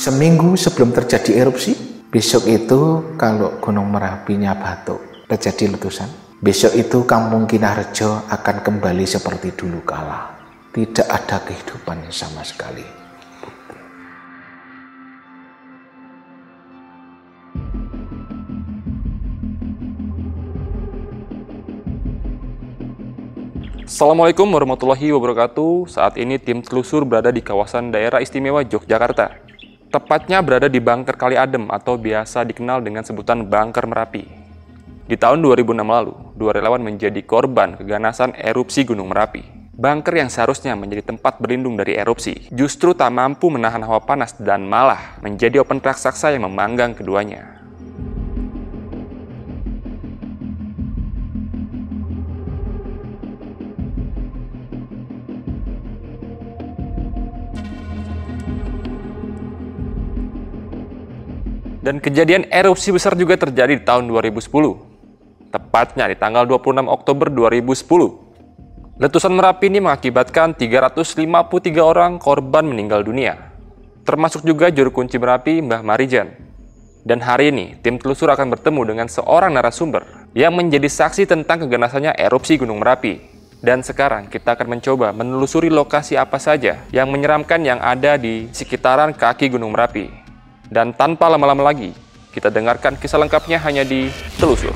seminggu sebelum terjadi erupsi. Besok itu kalau Gunung Merapinya batuk, terjadi letusan. Besok itu Kampung Kinarjo akan kembali seperti dulu kala. Tidak ada kehidupan sama sekali. Assalamualaikum warahmatullahi wabarakatuh. Saat ini tim telusur berada di kawasan daerah istimewa Yogyakarta. Tepatnya berada di Bangker Kali Adem atau biasa dikenal dengan sebutan Bangker Merapi. Di tahun 2006 lalu, 2 relawan menjadi korban keganasan erupsi Gunung Merapi. Bangker yang seharusnya menjadi tempat berlindung dari erupsi, justru tak mampu menahan hawa panas dan malah menjadi open raksasa yang memanggang keduanya. Dan kejadian erupsi besar juga terjadi di tahun 2010, tepatnya di tanggal 26 Oktober 2010. Letusan Merapi ini mengakibatkan 353 orang korban meninggal dunia, termasuk juga juru kunci Merapi, Mbah Marijan. Dan hari ini, tim telusur akan bertemu dengan seorang narasumber yang menjadi saksi tentang keganasannya erupsi Gunung Merapi. Dan sekarang kita akan mencoba menelusuri lokasi apa saja yang menyeramkan yang ada di sekitaran kaki Gunung Merapi. Dan tanpa lama-lama lagi, kita dengarkan kisah lengkapnya hanya di Telusur.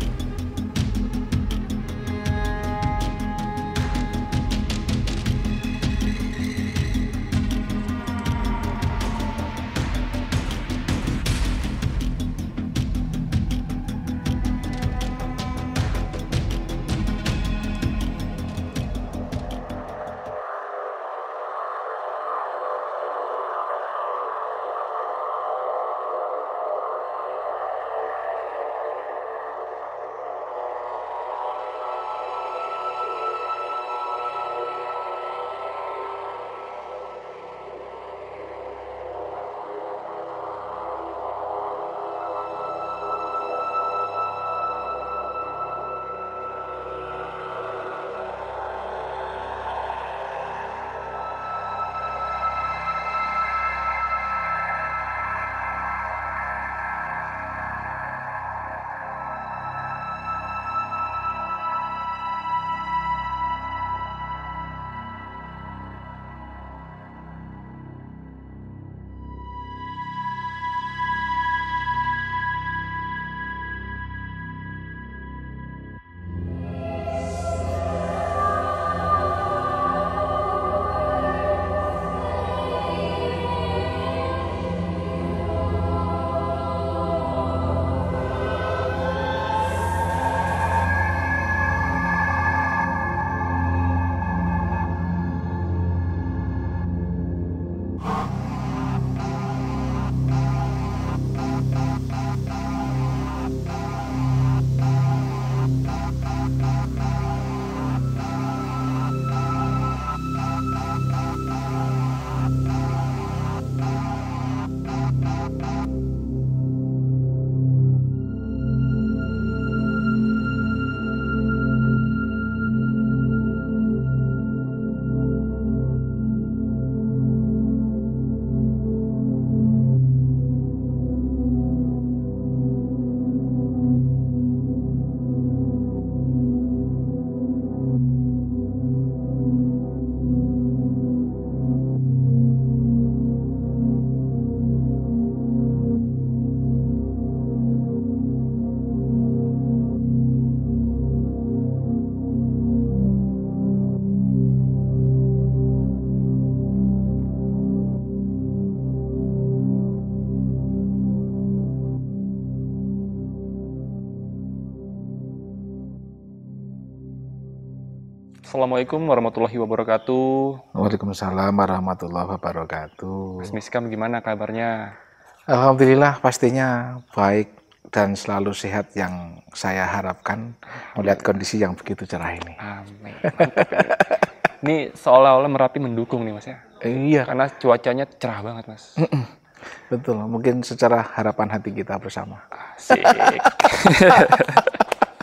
Assalamualaikum warahmatullahi wabarakatuh. Waalaikumsalam warahmatullahi wabarakatuh. Mas Miskam, gimana kabarnya? Alhamdulillah pastinya baik dan selalu sehat yang saya harapkan melihat kondisi yang begitu cerah ini. Amin. Mantap ini. Ini seolah-olah Merapi mendukung nih Mas ya? Iya. Karena cuacanya cerah banget Mas. Betul, mungkin secara harapan hati kita bersama. Asik.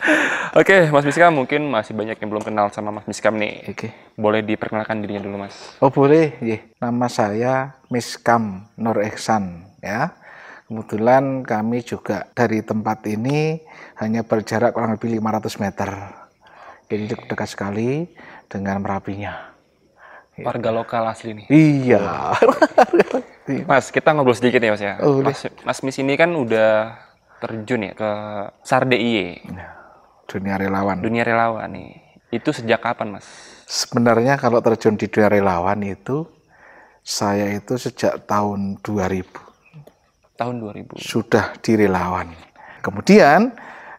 Oke, Mas Miskam, mungkin masih banyak yang belum kenal sama Mas Miskam nih. Oke. Boleh diperkenalkan dirinya dulu, Mas. Oh boleh, ya. Nama saya Miskam Nur Ihsan, ya. Kebetulan kami juga dari tempat ini hanya berjarak kurang lebih 500 meter. Jadi dekat sekali dengan Merapinya. Warga lokal asli nih. Iya. Mas, kita ngobrol sedikit ya, Mas ya. Oh, boleh. Mas Mis ini kan udah terjun ya ke SAR DIY, Dunia relawan. dunia relawan nih. Itu sejak kapan, Mas? Sebenarnya kalau terjun di dunia relawan itu, saya itu sejak tahun 2000. Tahun 2000. Sudah di relawan. Kemudian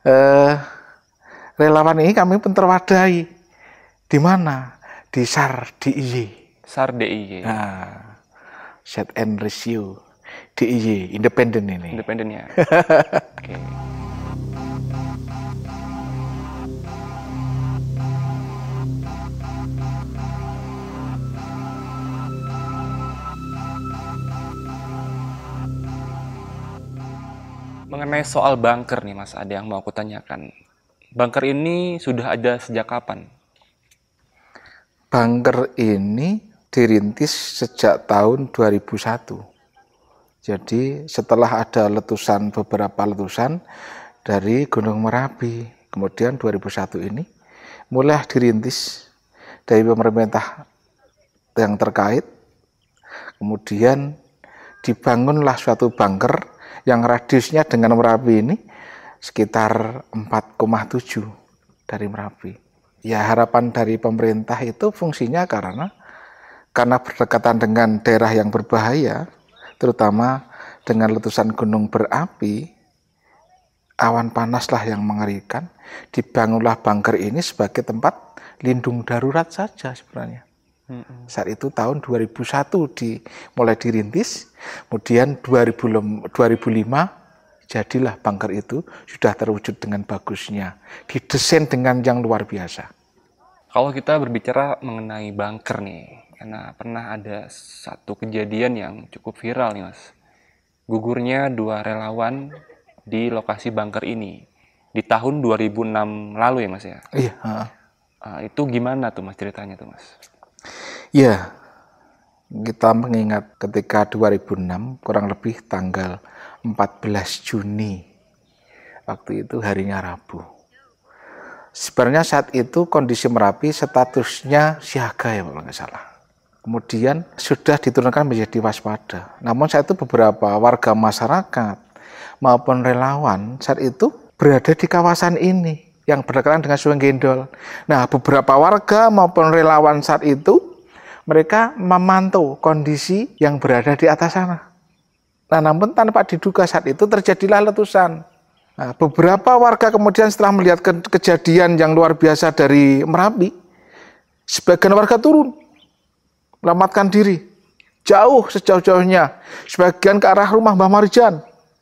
relawan ini kami pun terwadahi. Di mana? Di SAR DIY. SAR DIY. Nah, set and ratio DIY, independen ini. Independen ya. Oke. Mengenai soal bunker nih, Mas, ada yang mau aku tanyakan. Bunker ini sudah ada sejak kapan? Bunker ini dirintis sejak tahun 2001. Jadi setelah ada beberapa letusan dari Gunung Merapi, kemudian 2001 ini mulai dirintis dari pemerintah yang terkait, kemudian dibangunlah suatu bunker yang radiusnya dengan Merapi ini sekitar 4,7 dari Merapi. Ya harapan dari pemerintah itu fungsinya karena berdekatan dengan daerah yang berbahaya, terutama dengan letusan gunung berapi, awan panaslah yang mengerikan, dibangunlah bunker ini sebagai tempat lindung darurat saja sebenarnya. Saat itu tahun 2001 mulai dirintis, kemudian 2005 jadilah bunker itu sudah terwujud dengan bagusnya, didesain dengan yang luar biasa. Kalau kita berbicara mengenai bunker nih, karena pernah ada satu kejadian yang cukup viral nih, Mas. Gugurnya 2 relawan di lokasi bunker ini di tahun 2006 lalu ya, Mas ya? Iya. Itu gimana tuh, Mas, ceritanya tuh, Mas? Ya, kita mengingat ketika 2006, kurang lebih tanggal 14 Juni, waktu itu harinya Rabu. Sebenarnya saat itu kondisi Merapi statusnya siaga ya kalau nggak salah. Kemudian sudah diturunkan menjadi waspada. Namun saat itu beberapa warga masyarakat maupun relawan saat itu berada di kawasan ini yang berdekatan dengan Sungai Gendol. Nah, beberapa warga maupun relawan saat itu mereka memantau kondisi yang berada di atas sana. Nah, namun tanpa diduga saat itu terjadilah letusan. Nah, beberapa warga kemudian setelah melihat kejadian yang luar biasa dari Merapi, sebagian warga turun, melamatkan diri, jauh sejauh-jauhnya, sebagian ke arah rumah Mbah Marjan.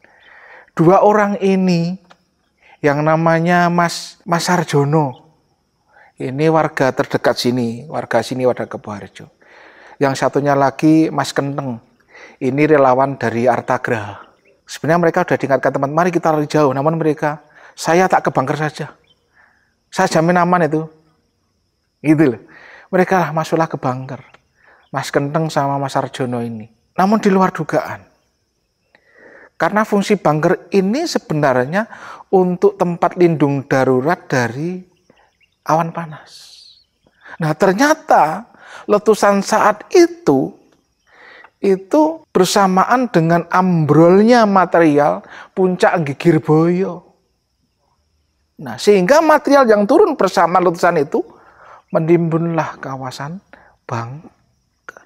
2 orang ini, yang namanya Mas Sarjono, ini warga terdekat sini, warga Kebuharjo. Yang satunya lagi Mas Kenteng, ini relawan dari Artagraha. Sebenarnya mereka sudah diingatkan teman, mari kita lari jauh. Namun mereka, saya tak ke bunker saja. Saya jamin aman itu. Gitu loh. Mereka lah masuklah ke bunker. Mas Kenteng sama Mas Sarjono ini. Namun di luar dugaan. Karena fungsi bunker ini sebenarnya untuk tempat lindung darurat dari awan panas. Nah, ternyata letusan saat itu bersamaan dengan ambrolnya material puncak Gigirboyo. Nah, sehingga material yang turun bersama letusan itu menimbunlah kawasan bunker.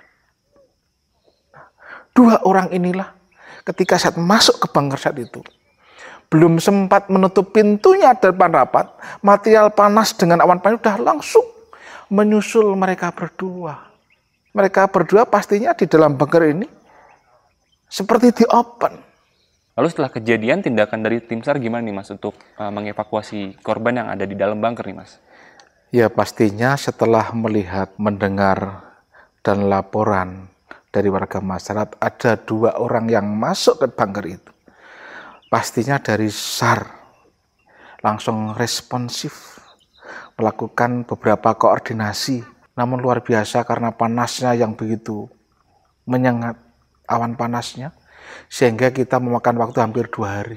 Nah, 2 orang inilah ketika saat masuk ke bunker saat itu, belum sempat menutup pintunya depan rapat, material panas dengan awan panas sudah langsung menyusul mereka berdua. Mereka berdua pastinya di dalam bunker ini seperti di open. Lalu setelah kejadian, tindakan dari tim SAR gimana nih, Mas, untuk mengevakuasi korban yang ada di dalam bunker nih, Mas? Ya pastinya setelah melihat, mendengar, dan laporan dari warga masyarakat ada 2 orang yang masuk ke bunker itu. Pastinya dari SAR langsung responsif, melakukan beberapa koordinasi. Namun luar biasa karena panasnya yang begitu menyengat, awan panasnya, sehingga kita memakan waktu hampir 2 hari.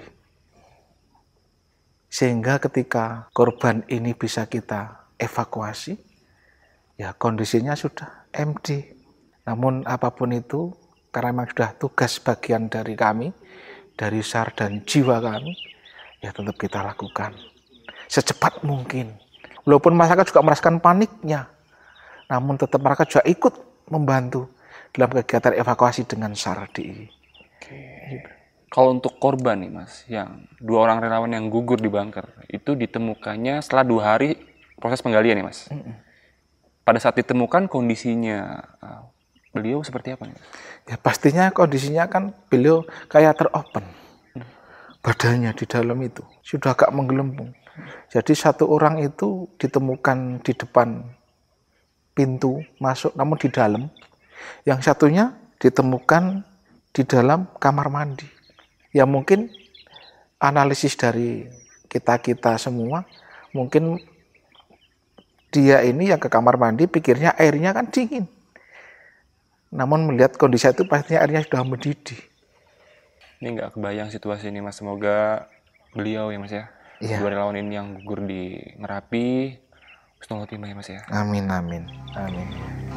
Sehingga ketika korban ini bisa kita evakuasi, ya kondisinya sudah MD. Namun apapun itu, karena memang sudah tugas bagian dari kami, dari SAR dan jiwa kami, ya tetap kita lakukan secepat mungkin. Walaupun masyarakat juga merasakan paniknya, namun tetap mereka juga ikut membantu dalam kegiatan evakuasi dengan SAR DI. Kalau untuk korban nih Mas, yang 2 orang relawan yang gugur di bunker, itu ditemukannya setelah 2 hari proses penggalian nih Mas. Pada saat ditemukan kondisinya beliau seperti apa nih? Ya pastinya kondisinya kan beliau kayak teropen. Badannya di dalam itu sudah agak menggelembung. Jadi 1 orang itu ditemukan di depan pintu masuk, namun di dalam. Yang satunya ditemukan di dalam kamar mandi. Ya mungkin analisis dari kita semua, mungkin dia ini yang ke kamar mandi pikirnya airnya kan dingin. Namun melihat kondisi itu pastinya airnya sudah mendidih. Ini nggak kebayang situasi ini Mas. Semoga beliau ya Mas ya. Iya. 2 relawan ini yang gugur di Merapi, husnul khotimah ya Mas ya. Amin, amin, amin.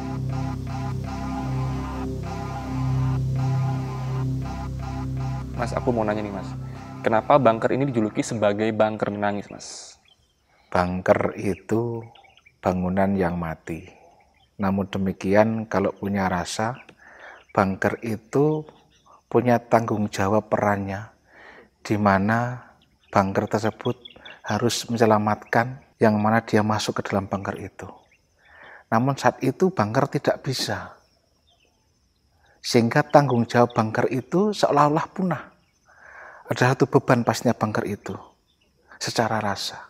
Mas, aku mau nanya nih Mas. Kenapa bunker ini dijuluki sebagai bunker menangis Mas? Bunker itu bangunan yang mati. Namun demikian kalau punya rasa, bunker itu punya tanggung jawab perannya, di mana bunker tersebut harus menyelamatkan yang mana dia masuk ke dalam bunker itu. Namun saat itu bunker tidak bisa, sehingga tanggung jawab bunker itu seolah-olah punah. Ada satu beban pastinya bunker itu, secara rasa.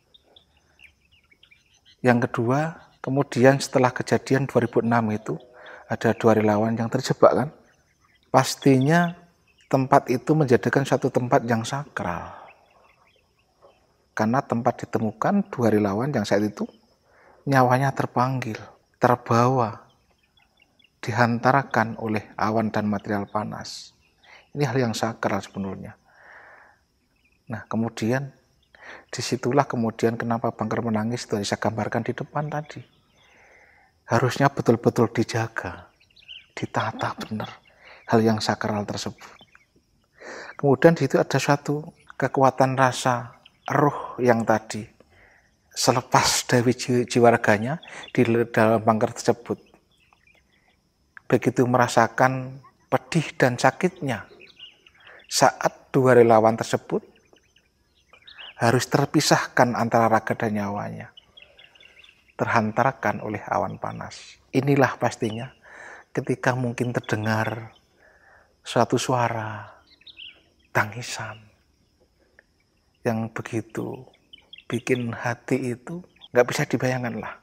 Yang kedua, kemudian setelah kejadian 2006 itu, ada 2 relawan yang terjebak kan. Pastinya tempat itu menjadikan suatu tempat yang sakral. Karena tempat ditemukan 2 relawan yang saat itu nyawanya terpanggil, terbawa, dihantarkan oleh awan dan material panas. Ini hal yang sakral sebenarnya. Nah kemudian disitulah kemudian kenapa bunker menangis itu saya gambarkan di depan tadi. Harusnya betul-betul dijaga, ditata benar hal yang sakral tersebut. Kemudian di situ ada suatu kekuatan rasa roh yang tadi selepas dari jiwa raganya di dalam bunker tersebut. Begitu merasakan pedih dan sakitnya saat 2 relawan tersebut harus terpisahkan antara raga dan nyawanya, terhantarkan oleh awan panas. Inilah pastinya ketika mungkin terdengar suatu suara tangisan yang begitu bikin hati itu nggak bisa dibayangkan lah.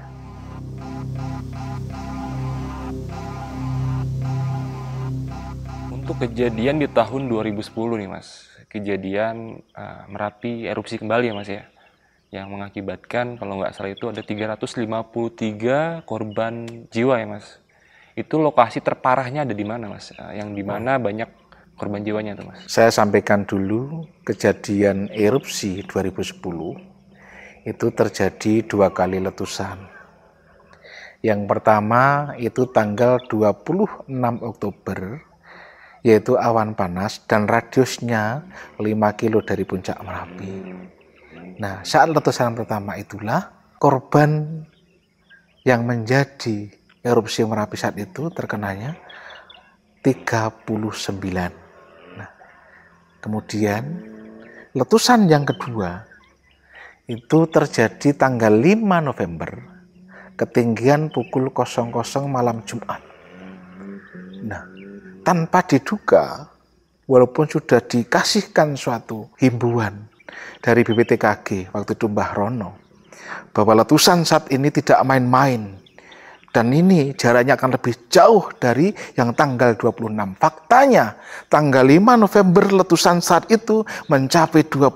Untuk kejadian di tahun 2010 nih Mas, kejadian Merapi erupsi kembali ya Mas ya, yang mengakibatkan kalau nggak salah itu ada 353 korban jiwa ya Mas. Itu lokasi terparahnya ada di mana Mas? Yang di mana banyak korban jiwanya tuh Mas? Saya sampaikan dulu kejadian erupsi 2010 itu terjadi 2 kali letusan. Yang pertama itu tanggal 26 Oktober, yaitu awan panas dan radiusnya 5 kilo dari puncak Merapi. Nah, saat letusan pertama itulah korban yang menjadi erupsi Merapi saat itu terkenanya 39. Nah, kemudian letusan yang kedua itu terjadi tanggal 5 November, ketinggian pukul 00 malam Jumat. Nah, tanpa diduga, walaupun sudah dikasihkan suatu himbauan dari BPTKG waktu itu Mbah Rono, bahwa letusan saat ini tidak main-main, dan ini jaraknya akan lebih jauh dari yang tanggal 26. Faktanya, tanggal 5 November letusan saat itu mencapai 20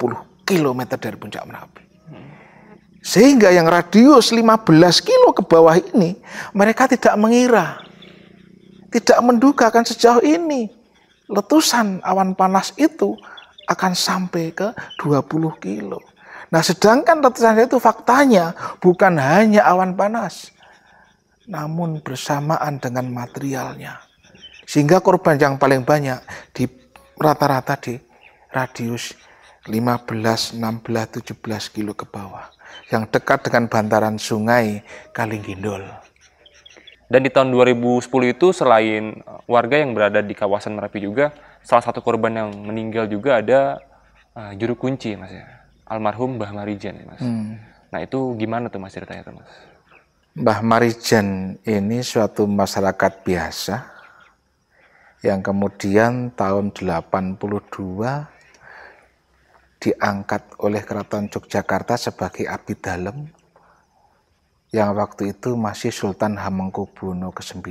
km dari puncak Merapi. Sehingga yang radius 15 kilo ke bawah ini, mereka tidak mengira, tidak menduga akan sejauh ini letusan awan panas itu akan sampai ke 20 kilo. Nah, sedangkan letusan itu faktanya bukan hanya awan panas, namun bersamaan dengan materialnya. Sehingga korban yang paling banyak di rata-rata di radius 15, 16, 17 kilo ke bawah, yang dekat dengan bantaran sungai Kalinggindol. Dan di tahun 2010 itu selain warga yang berada di kawasan Merapi juga, salah satu korban yang meninggal juga ada juru kunci, Mas ya, almarhum Mbah Marijan, Mas. Nah itu gimana tuh Mas ceritanya tuh, Mas? Mbah Marijan ini suatu masyarakat biasa yang kemudian tahun 82 diangkat oleh Keraton Yogyakarta sebagai abdi dalem yang waktu itu masih Sultan Hamengkubuwono ke-9.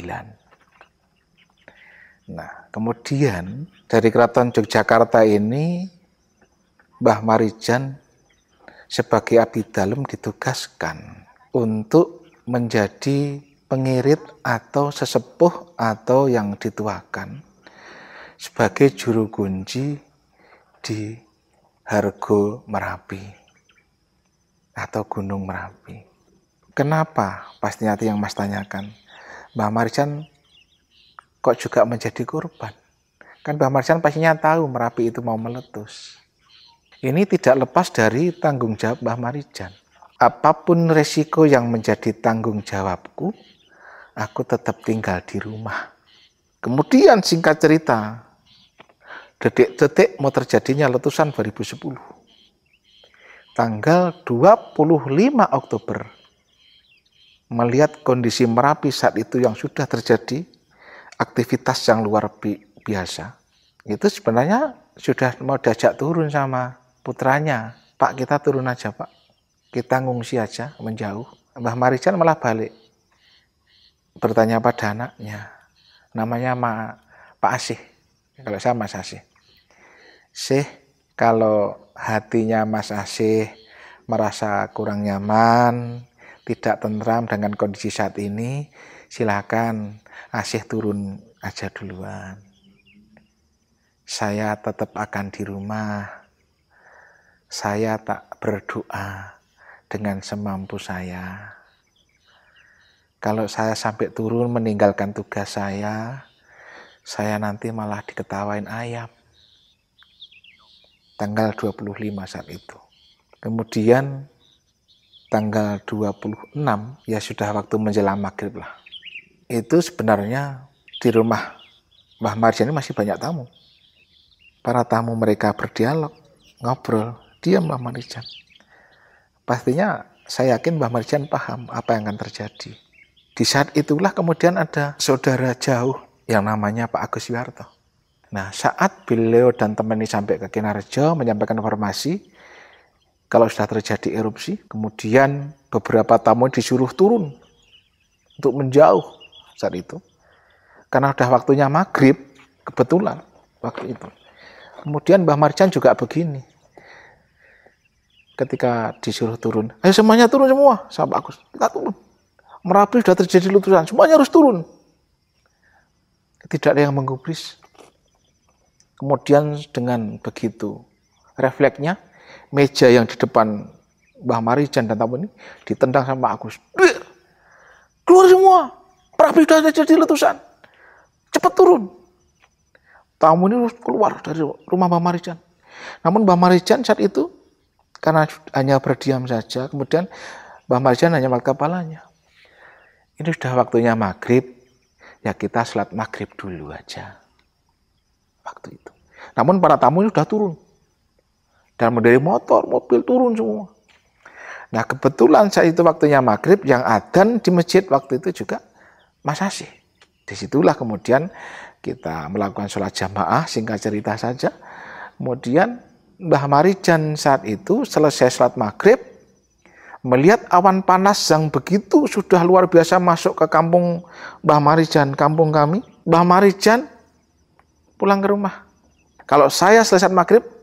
Nah, kemudian dari Keraton Yogyakarta ini Mbah Marijan sebagai abdi dalem ditugaskan untuk menjadi pengirit atau sesepuh atau yang dituakan sebagai juru kunci di Hargo Merapi atau Gunung Merapi. Kenapa? Pasti nanti yang Mas tanyakan. Mbah Marijan kok juga menjadi korban? Kan Mbah Marijan pastinya tahu Merapi itu mau meletus. Ini tidak lepas dari tanggung jawab Mbah Marijan. Apapun resiko yang menjadi tanggung jawabku, aku tetap tinggal di rumah. Kemudian singkat cerita, detik-detik mau terjadinya letusan 2010. Tanggal 25 Oktober, melihat kondisi Merapi saat itu yang sudah terjadi aktivitas yang luar biasa, itu sebenarnya sudah mau diajak turun sama putranya. Pak, kita turun aja Pak, kita ngungsi aja, menjauh. Mbah Marijan malah balik, bertanya pada anaknya, namanya Pak Asih, kalau saya Mas Asih. Sih, kalau hatinya Mas Asih merasa kurang nyaman, tidak tentram dengan kondisi saat ini, silakan Asih turun aja duluan. Saya tetap akan di rumah. Saya tak berdoa dengan semampu saya. Kalau saya sampai turun meninggalkan tugas saya nanti malah diketawain ayam. Tanggal 25 saat itu. Kemudian tanggal 26 ya sudah waktu menjelang maghrib lah. Itu sebenarnya di rumah Mbah Marijan ini masih banyak tamu. Para tamu mereka berdialog, ngobrol, diam Mbah Marijan. Pastinya saya yakin Mbah Marijan paham apa yang akan terjadi. Di saat itulah kemudian ada saudara jauh yang namanya Pak Agus Wiarto. Nah, saat beliau dan teman ini sampai ke Kinarjo menyampaikan informasi kalau sudah terjadi erupsi, kemudian beberapa tamu disuruh turun untuk menjauh saat itu. Karena sudah waktunya maghrib, kebetulan waktu itu. Kemudian Mbah Marijan juga begini. Ketika disuruh turun, ayo semuanya turun semua, sama Pak Agus, kita turun. Merapi sudah terjadi letusan, semuanya harus turun. Tidak ada yang menggubris. Kemudian dengan begitu refleksnya, meja yang di depan Mbah Marijan dan tamu ini ditendang sama Agus. Keluar semua, Merapi sudah terjadi letusan, cepat turun. Tamu ini harus keluar dari rumah Mbah Marijan. Namun Mbah Marijan saat itu karena hanya berdiam saja, kemudian Mbah Marijan hanya mengangkat kepalanya. Ini sudah waktunya maghrib, ya kita sholat maghrib dulu aja. Waktu itu. Namun para tamu ini sudah turun. Dan dari motor, mobil turun semua. Nah kebetulan saat itu waktunya maghrib, yang adzan di masjid waktu itu juga Mas Asih. Disitulah kemudian kita melakukan sholat jamaah, singkat cerita saja. Kemudian Mbah Marijan saat itu selesai sholat maghrib, melihat awan panas yang begitu sudah luar biasa masuk ke kampung Mbah Marijan, kampung kami. Mbah Marijan pulang ke rumah. Kalau saya selesai maghrib,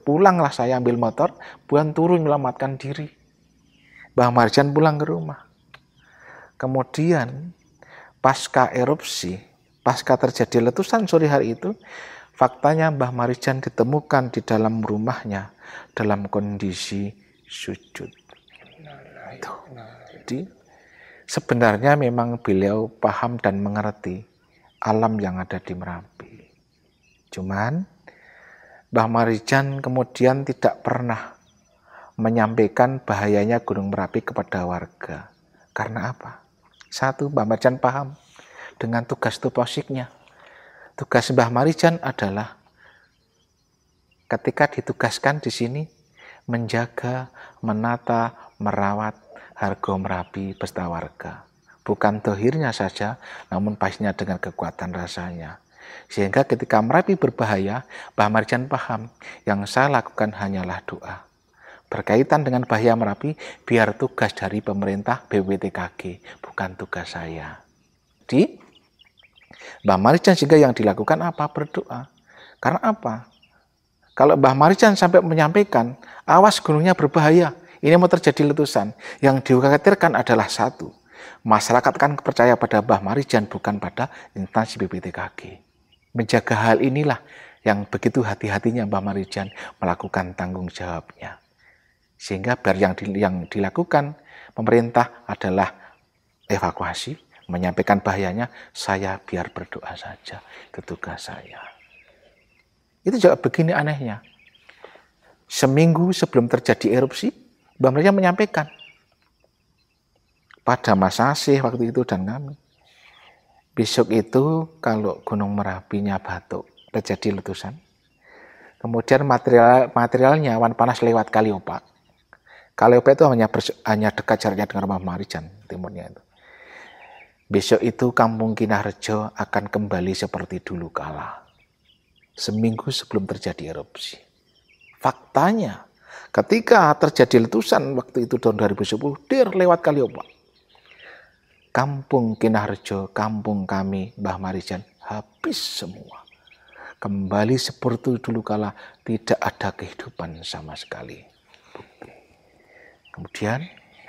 Pulanglah saya ambil motor, buan turun menyelamatkan diri. Mbah Marjan pulang ke rumah. Kemudian pasca erupsi, pasca terjadi letusan sore hari itu, faktanya Mbah Marjan ditemukan di dalam rumahnya dalam kondisi sujud. Tuh. Jadi sebenarnya memang beliau paham dan mengerti alam yang ada di Merapi. Cuman Mbah Marjan kemudian tidak pernah menyampaikan bahayanya Gunung Merapi kepada warga. Karena apa? Satu, Mbah Marjan paham dengan tugas toposiknya. Tugas Mbah Marjan adalah ketika ditugaskan di sini menjaga, menata, merawat Harga Merapi beserta warga. Bukan dohirnya saja, namun pastinya dengan kekuatan rasanya. Sehingga ketika Merapi berbahaya, Mbah Marjan paham yang saya lakukan hanyalah doa. Berkaitan dengan bahaya Merapi, biar tugas dari pemerintah BPBTKG, bukan tugas saya. Di Mbah Marjan sehingga yang dilakukan apa? Berdoa. Karena apa? Kalau Mbah Marjan sampai menyampaikan, awas gunungnya berbahaya, ini mau terjadi letusan. Yang dikhawatirkan adalah satu, masyarakat kan percaya pada Mbah Marjan bukan pada instansi BPBTKG. Menjaga hal inilah yang begitu hati-hatinya Mbah Marjan melakukan tanggung jawabnya. Sehingga biar yang dilakukan pemerintah adalah evakuasi, menyampaikan bahayanya, saya biar berdoa saja, itu tugas saya. Itu juga begini anehnya. Seminggu sebelum terjadi erupsi, Mbah Marjan menyampaikan pada Mas Asih waktu itu dan kami, besok itu kalau Gunung Merapinya batuk, terjadi letusan, kemudian materialnya awan panas lewat Kaliopak. Kaliopak itu hanya dekat jaraknya dengan Mbah Marjan, timurnya itu. Besok itu Kampung Kinarjo akan kembali seperti dulu kala. Seminggu sebelum terjadi erupsi. Faktanya, ketika terjadi letusan waktu itu tahun 2010, lewat Kaliopak. Kampung Kinarjo, kampung kami, Mbah Marjan, habis semua. Kembali seperti dulu kala, tidak ada kehidupan sama sekali. Kemudian,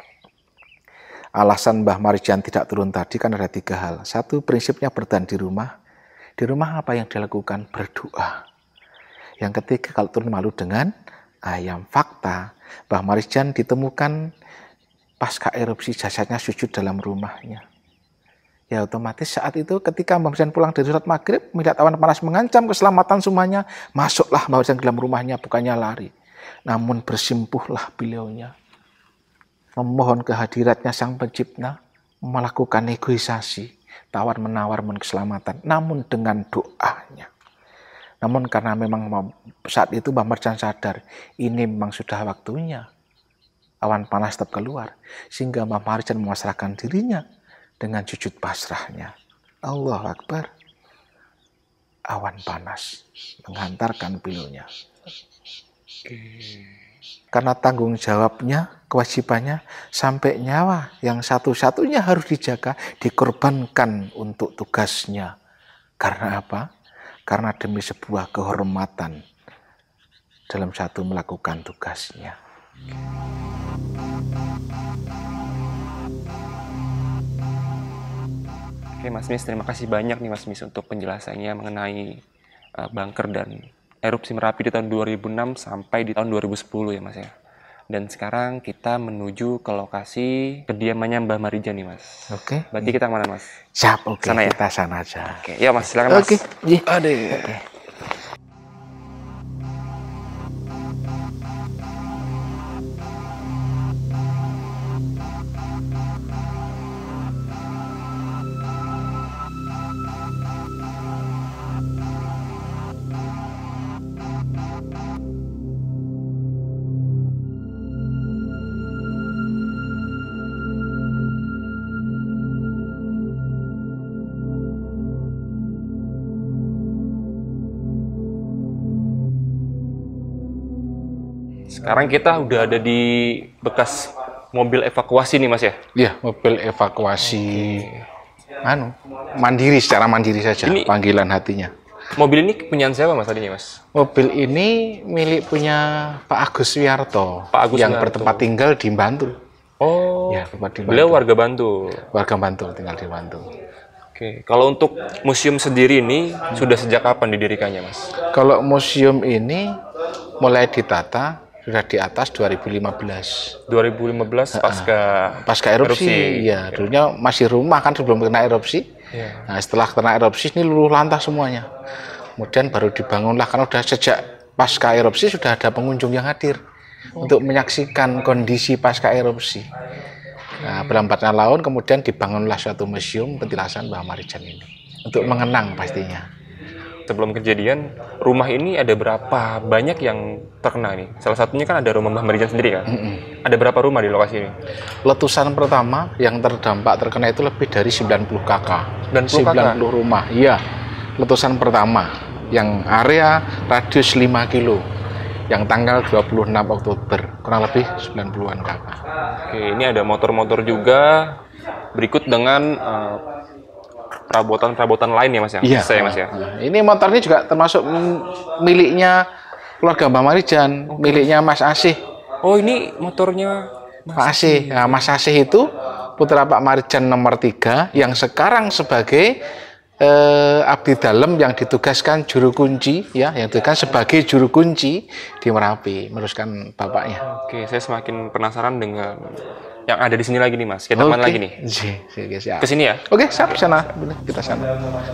alasan Mbah Marjan tidak turun tadi kan ada 3 hal. Satu, prinsipnya bertahan di rumah. Di rumah apa yang dilakukan? Berdoa. Yang ketiga, kalau turun malu dengan ayam. Fakta, Mbah Marjan ditemukan pasca erupsi jasadnya sujud dalam rumahnya. Ya otomatis saat itu ketika Mbah Marjan pulang dari sholat maghrib, melihat awan panas mengancam keselamatan semuanya, masuklah Mbah Marjan ke dalam rumahnya, bukannya lari. Namun bersimpuhlah beliaunya. Memohon kehadiratnya Sang Pencipta, melakukan negosiasi, tawar-menawar keselamatan, namun dengan doanya. Namun karena memang saat itu Mbah Marjan sadar, ini memang sudah waktunya. Awan panas tetap keluar, sehingga Mbah Marjan memasrahkan dirinya dengan sujud pasrahnya. Allahu Akbar. Awan panas menghantarkan beliaunya. Karena tanggung jawabnya, kewajibannya, sampai nyawa yang satu-satunya harus dijaga, dikorbankan untuk tugasnya. Karena apa? Karena demi sebuah kehormatan dalam satu melakukan tugasnya. Oke Mas Mis, terima kasih banyak nih Mas Mis untuk penjelasannya mengenai bunker dan erupsi Merapi di tahun 2006 sampai di tahun 2010 ya Mas ya. Dan sekarang kita menuju ke lokasi kediamannya Mbah Marjan nih Mas. Oke. Berarti kita kemana Mas? Siap, oke. Sana ya? Kita sana aja. Oke, ya Mas, silakan Mas. Oke. Aduh. Oke. Sekarang kita udah ada di bekas mobil evakuasi nih Mas ya? Iya, mobil evakuasi mandiri, secara mandiri saja, panggilan hatinya. Mobil ini punyaan siapa Mas tadinya Mas? Mobil ini milik punya Pak Agus Wiarto, Pak Agus yang Wiarto. bertempat tinggal di Bantul. Oh, Ya, tempat di beliau Bantul. warga Bantul. Warga Bantul, tinggal di Bantul. Oke, kalau untuk museum sendiri ini sudah sejak kapan didirikannya Mas? Kalau museum ini mulai ditata sudah di atas 2015. 2015 Pasca erupsi, ya dulunya masih rumah kan sebelum kena erupsi. Iya. Nah, setelah kena erupsi ini luluh lantah semuanya. Kemudian baru dibangunlah, karena udah sejak pasca erupsi sudah ada pengunjung yang hadir untuk menyaksikan kondisi pasca erupsi. Nah, berlambatnya laun kemudian dibangunlah suatu museum petilasan Mbah Marijan ini untuk mengenang pastinya. Sebelum kejadian, rumah ini ada berapa banyak yang terkena nih? Salah satunya kan ada rumah Mbah Marijan sendiri kan? Ada berapa rumah di lokasi ini? Letusan pertama yang terdampak terkena itu lebih dari 90 KK. 90 KK? 90 rumah, iya. Letusan pertama yang area radius 5 kilo yang tanggal 26 Oktober, kurang lebih 90-an KK. Oke, ini ada motor-motor juga. Berikut dengan perabotan-perabotan lain ya Mas ya? Iya. Saya Mas ya? Ini motor ini juga termasuk miliknya keluarga Mbah Marijan, miliknya Mas Asih. Oh, ini motornya Pak Asih. Nah, Mas Asih itu putra Pak Marijan nomor 3 yang sekarang sebagai abdi dalem yang ditugaskan juru kunci, ya, yang ditugaskan sebagai juru kunci di Merapi, meneruskan bapaknya. Oke, saya semakin penasaran dengan yang ada di sini lagi nih Mas. Kita kemana lagi nih? Siap. Ke sini ya? Oke, siap, sana. Kita sana.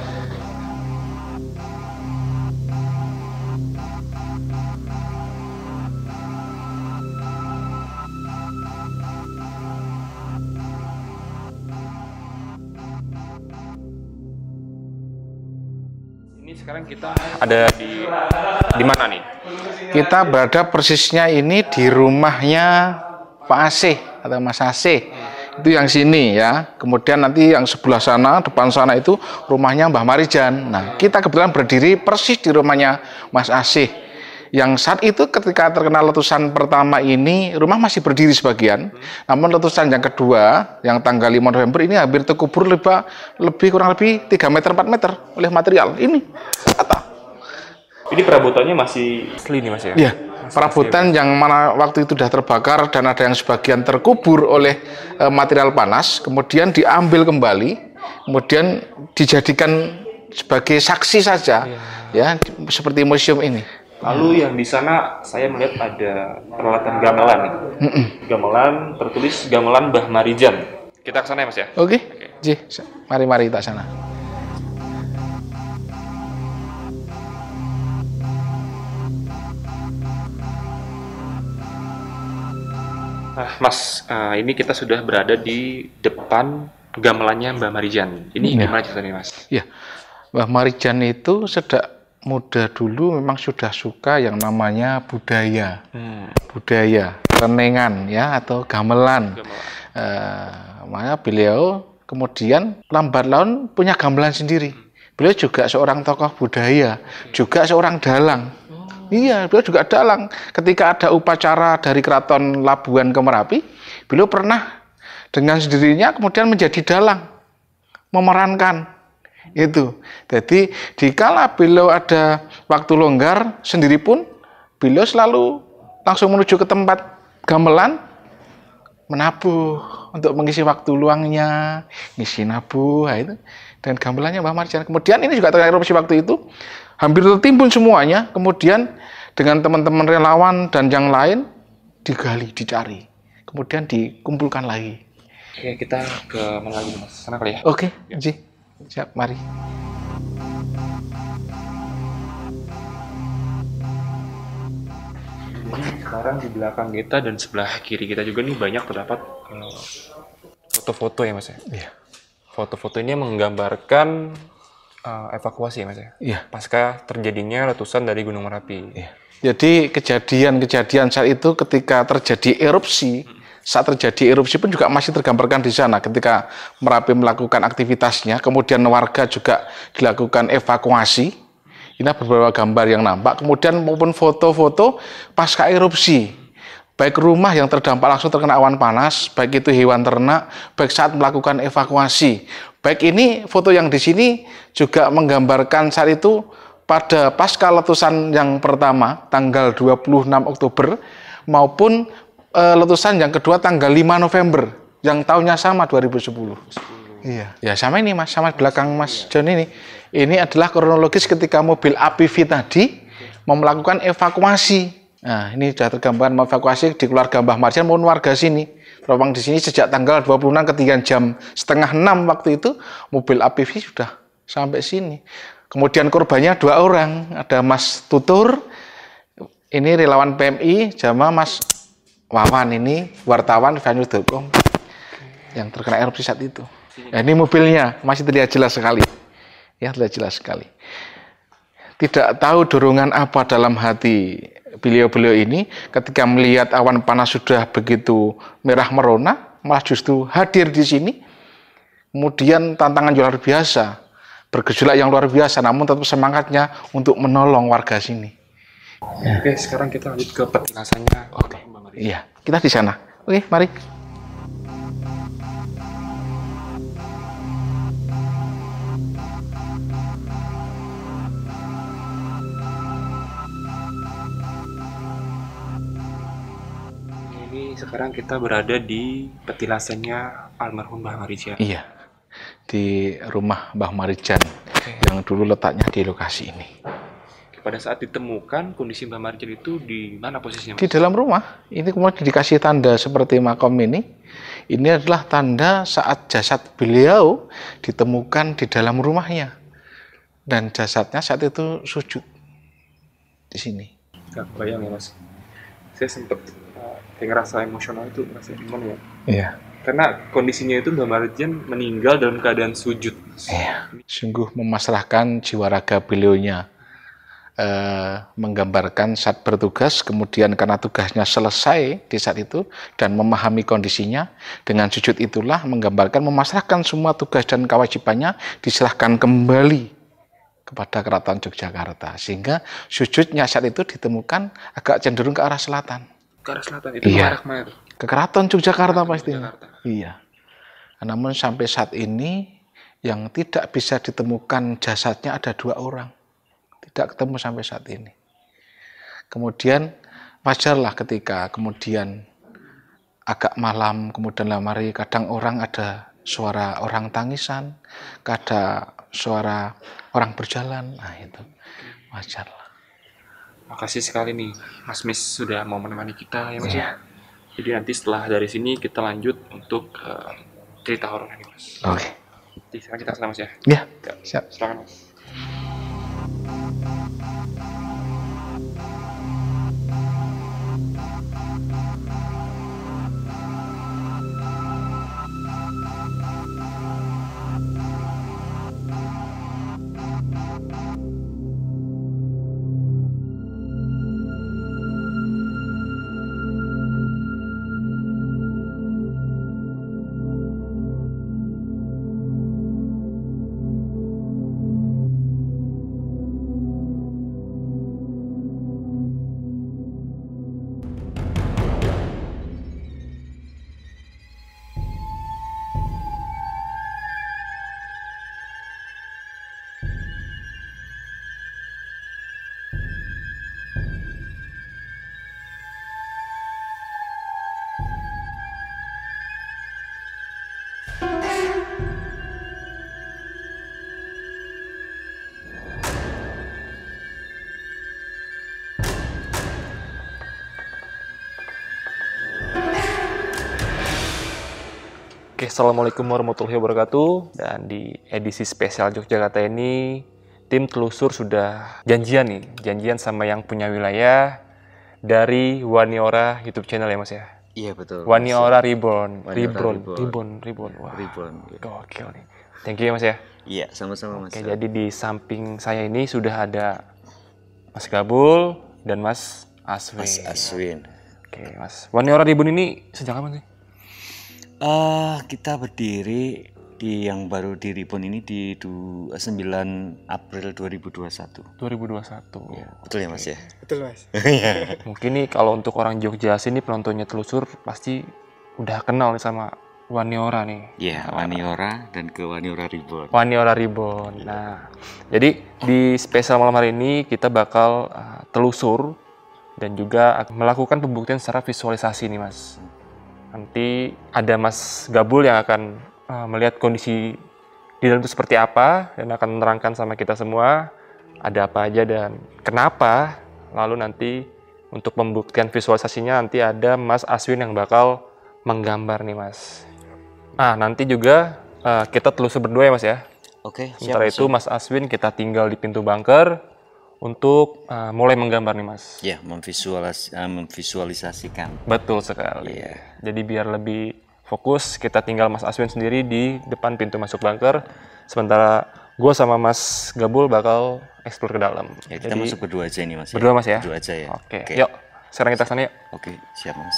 Ini sekarang kita ada di mana nih? Kita berada persisnya ini di rumahnya Pak Asih atau Mas Asih. Itu yang sini ya. Kemudian nanti yang sebelah sana, depan sana itu rumahnya Mbah Marijan. Nah, kita kebetulan berdiri persis di rumahnya Mas Asih. Yang saat itu ketika terkena letusan pertama ini, rumah masih berdiri sebagian. Namun letusan yang kedua, yang tanggal 5 November ini hampir terkubur kurang lebih 3 meter, 4 meter oleh material. Ini rata. Ini perabotannya masih asli nih Mas ya? Iya, perabotan yang mana waktu itu sudah terbakar dan ada yang sebagian terkubur oleh material panas, kemudian diambil kembali, kemudian dijadikan sebagai saksi saja, ya, seperti museum ini. Lalu yang di sana saya melihat ada peralatan gamelan. Gamelan tertulis gamelan Mbah Marijan. Kita ke sana ya Mas ya? Oke. Ji, mari kita sana. Nah, Mas, ini kita sudah berada di depan gamelannya Mbah Marijan. Ini gimana ceritanya Mas? Ya, Mbah Marijan itu sejak muda dulu memang sudah suka yang namanya budaya, budaya, renengan ya atau gamelan. Makanya beliau kemudian lambat laun punya gamelan sendiri. Beliau juga seorang tokoh budaya, juga seorang dalang. Iya, beliau juga dalang. Ketika ada upacara dari Keraton Labuhan ke Merapi, beliau pernah dengan sendirinya kemudian menjadi dalang, memerankan. Itu. Jadi dikala beliau ada waktu longgar sendiri pun beliau selalu langsung menuju ke tempat gamelan menabuh untuk mengisi waktu luangnya, ngisi nabuh itu. Dan gamelannya Mbah Marijan. Kemudian ini juga terkait erupsi waktu itu hampir tertimbun semuanya. Kemudian dengan teman-teman relawan dan yang lain digali, dicari. Kemudian dikumpulkan lagi. Oke, kita ke mana lagi Mas? Sana kali ya? Oke, Ji. Siap, mari. Sekarang di belakang kita dan sebelah kiri kita juga nih banyak terdapat foto-foto ya Mas ya? Iya. Foto-foto ini menggambarkan evakuasi ya Mas ya? Iya. Pasca terjadinya letusan dari Gunung Merapi. Iya. Jadi kejadian-kejadian saat itu ketika terjadi erupsi, saat terjadi erupsi pun juga masih tergambarkan di sana ketika Merapi melakukan aktivitasnya, kemudian warga juga dilakukan evakuasi. Ini beberapa gambar yang nampak, kemudian maupun foto-foto pasca erupsi. Baik rumah yang terdampak langsung terkena awan panas, baik itu hewan ternak, baik saat melakukan evakuasi. Baik ini foto yang di sini juga menggambarkan saat itu pada pasca letusan yang pertama tanggal 26 Oktober maupun letusan yang kedua tanggal 5 November yang tahunnya sama 2010. Iya. Ya sama ini Mas, sama belakang Mas John ini. Ini adalah kronologis ketika mobil APV tadi mau melakukan evakuasi. Nah, ini sudah tergambar evakuasi di keluarga Mbah Marjan maupun warga sini. Terowong di sini sejak tanggal 26 ketinggian jam setengah 6 waktu itu mobil APV sudah sampai sini. Kemudian korbannya 2 orang, ada Mas Tutur, ini relawan PMI, sama Mas Wawan ini wartawan Vannews.com yang terkena erupsi saat itu. Nah, ini mobilnya masih terlihat jelas sekali, ya terlihat jelas sekali. Tidak tahu dorongan apa dalam hati beliau-beliau ini ketika melihat awan panas sudah begitu merah merona, malah justru hadir di sini. Kemudian tantangan luar biasa. Bergejolak yang luar biasa, namun tetap semangatnya untuk menolong warga sini. Oke, sekarang kita lanjut ke petilasannya. Oke, iya, kita di sana. Oke, mari. Ini sekarang kita berada di petilasannya almarhum Mbah Marijan. Iya, di rumah Mbah Marijan yang dulu letaknya di lokasi ini. Pada saat ditemukan, kondisi Mbah Marijan itu di mana posisinya, Mas? Di dalam rumah. Ini kemudian dikasih tanda seperti makom ini. Ini adalah tanda saat jasad beliau ditemukan di dalam rumahnya. Dan jasadnya saat itu sujud di sini. Gak bayang ya, Mas. Saya sempat kayak ngerasa emosional itu, ngerasa gimana ya? Iya. Karena kondisinya itu Mbah Marijan meninggal dalam keadaan sujud. Iya. Sungguh memasrahkan jiwa raga beliaunya. Menggambarkan saat bertugas, kemudian karena tugasnya selesai di saat itu dan memahami kondisinya, dengan sujud itulah menggambarkan memasrahkan semua tugas dan kewajibannya diserahkan kembali kepada Keraton Yogyakarta, sehingga sujudnya saat itu ditemukan agak cenderung ke arah selatan. Ke arah selatan itu Iya. arah mana? Ke Keraton Yogyakarta pastinya. Jakarta. Iya. Namun sampai saat ini yang tidak bisa ditemukan jasadnya ada 2 orang. Tidak ketemu sampai saat ini. Kemudian wajarlah ketika kemudian agak malam, kemudian lamari, kadang orang ada suara orang tangisan, ada suara orang berjalan, nah itu wajarlah. Makasih sekali nih, Mas Mis sudah mau menemani kita ya, Mas. Iya. Jadi nanti setelah dari sini kita lanjut untuk cerita horor ini, Mas. Oke. Jadi sekarang kita selamat ya. Ya, siap. Silakan, Mas. Oke, assalamualaikum warahmatullahi wabarakatuh. Dan di edisi spesial Yogyakarta ini, tim telusur sudah janjian sama yang punya wilayah dari Waniora YouTube channel ya, Mas ya. Iya betul. Waniora Reborn. Waniora Reborn. Wah, Reborn. gokil nih. Thank you ya, Mas ya. Iya, sama-sama Mas. Oke, jadi di samping saya ini sudah ada Mas Gabul dan Mas Aswin. Mas Aswin. Oke, Mas. Waniora Reborn ini sejak kapan sih? Kita berdiri di yang baru di Reborn ini di 9 April 2021. 2021. Ya, betul ya Mas ya? Betul Mas. Mungkin nih kalau untuk orang Jogja sini penontonnya telusur pasti udah kenal nih sama Waniora nih. Iya, Waniora dan ke Waniora Reborn. Waniora Reborn. Nah, jadi di spesial malam hari ini kita bakal telusur dan juga melakukan pembuktian secara visualisasi nih Mas. Nanti ada Mas Gabul yang akan melihat kondisi di dalam itu seperti apa dan akan menerangkan sama kita semua ada apa aja dan kenapa. Lalu nanti untuk pembuktian visualisasinya nanti ada Mas Aswin yang bakal menggambar nih Mas. Nah, nanti juga kita telusur berdua ya Mas ya. Oke, Sementara itu Mas Aswin kita tinggal di pintu bunker untuk mulai menggambar nih Mas. Ya, memvisualisasikan. Betul sekali. Iya. Jadi biar lebih fokus, kita tinggal Mas Aswin sendiri di depan pintu masuk bunker. Sementara gue sama Mas Gabul bakal explore ke dalam. Ya, kita masuk berdua aja ini Mas. Berdua Mas ya? Berdua aja ya. Oke. Yuk, sekarang kita sana yuk. Oke, siap Mas.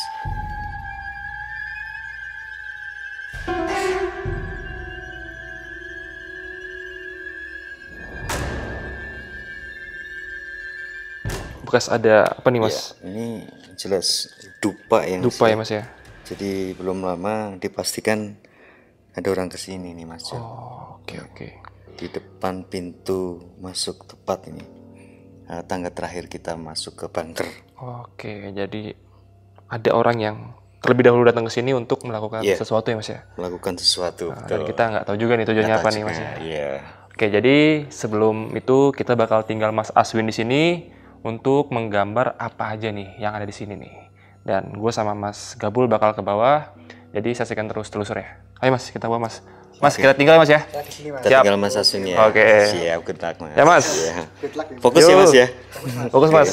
Bekas ada apa nih Mas? Ya, ini jelas dupa yang Dupa ya Mas ya? Jadi belum lama dipastikan ada orang kesini nih Mas. Oh, oke. Di depan pintu masuk tepat ini. Tangga terakhir kita masuk ke bunker. Oke, jadi ada orang yang terlebih dahulu datang ke sini untuk melakukan sesuatu ya Mas ya? Melakukan sesuatu. Dan kita nggak tahu juga nih tujuannya apa nih Mas ya? Iya. Oke, jadi sebelum itu kita bakal tinggal Mas Aswin di sini untuk menggambar apa aja nih yang ada di sini nih. Dan gue sama Mas Gabul bakal ke bawah. Jadi saksikan terus telusur ya. Ayo Mas, kita bawa Mas. Mas, kita tinggal ya Mas ya? Kita tinggal Mas Aswin ya. Oke. Siap, good luck Mas. Ya Mas. Ya. Fokus ya Mas ya. Fokus Mas.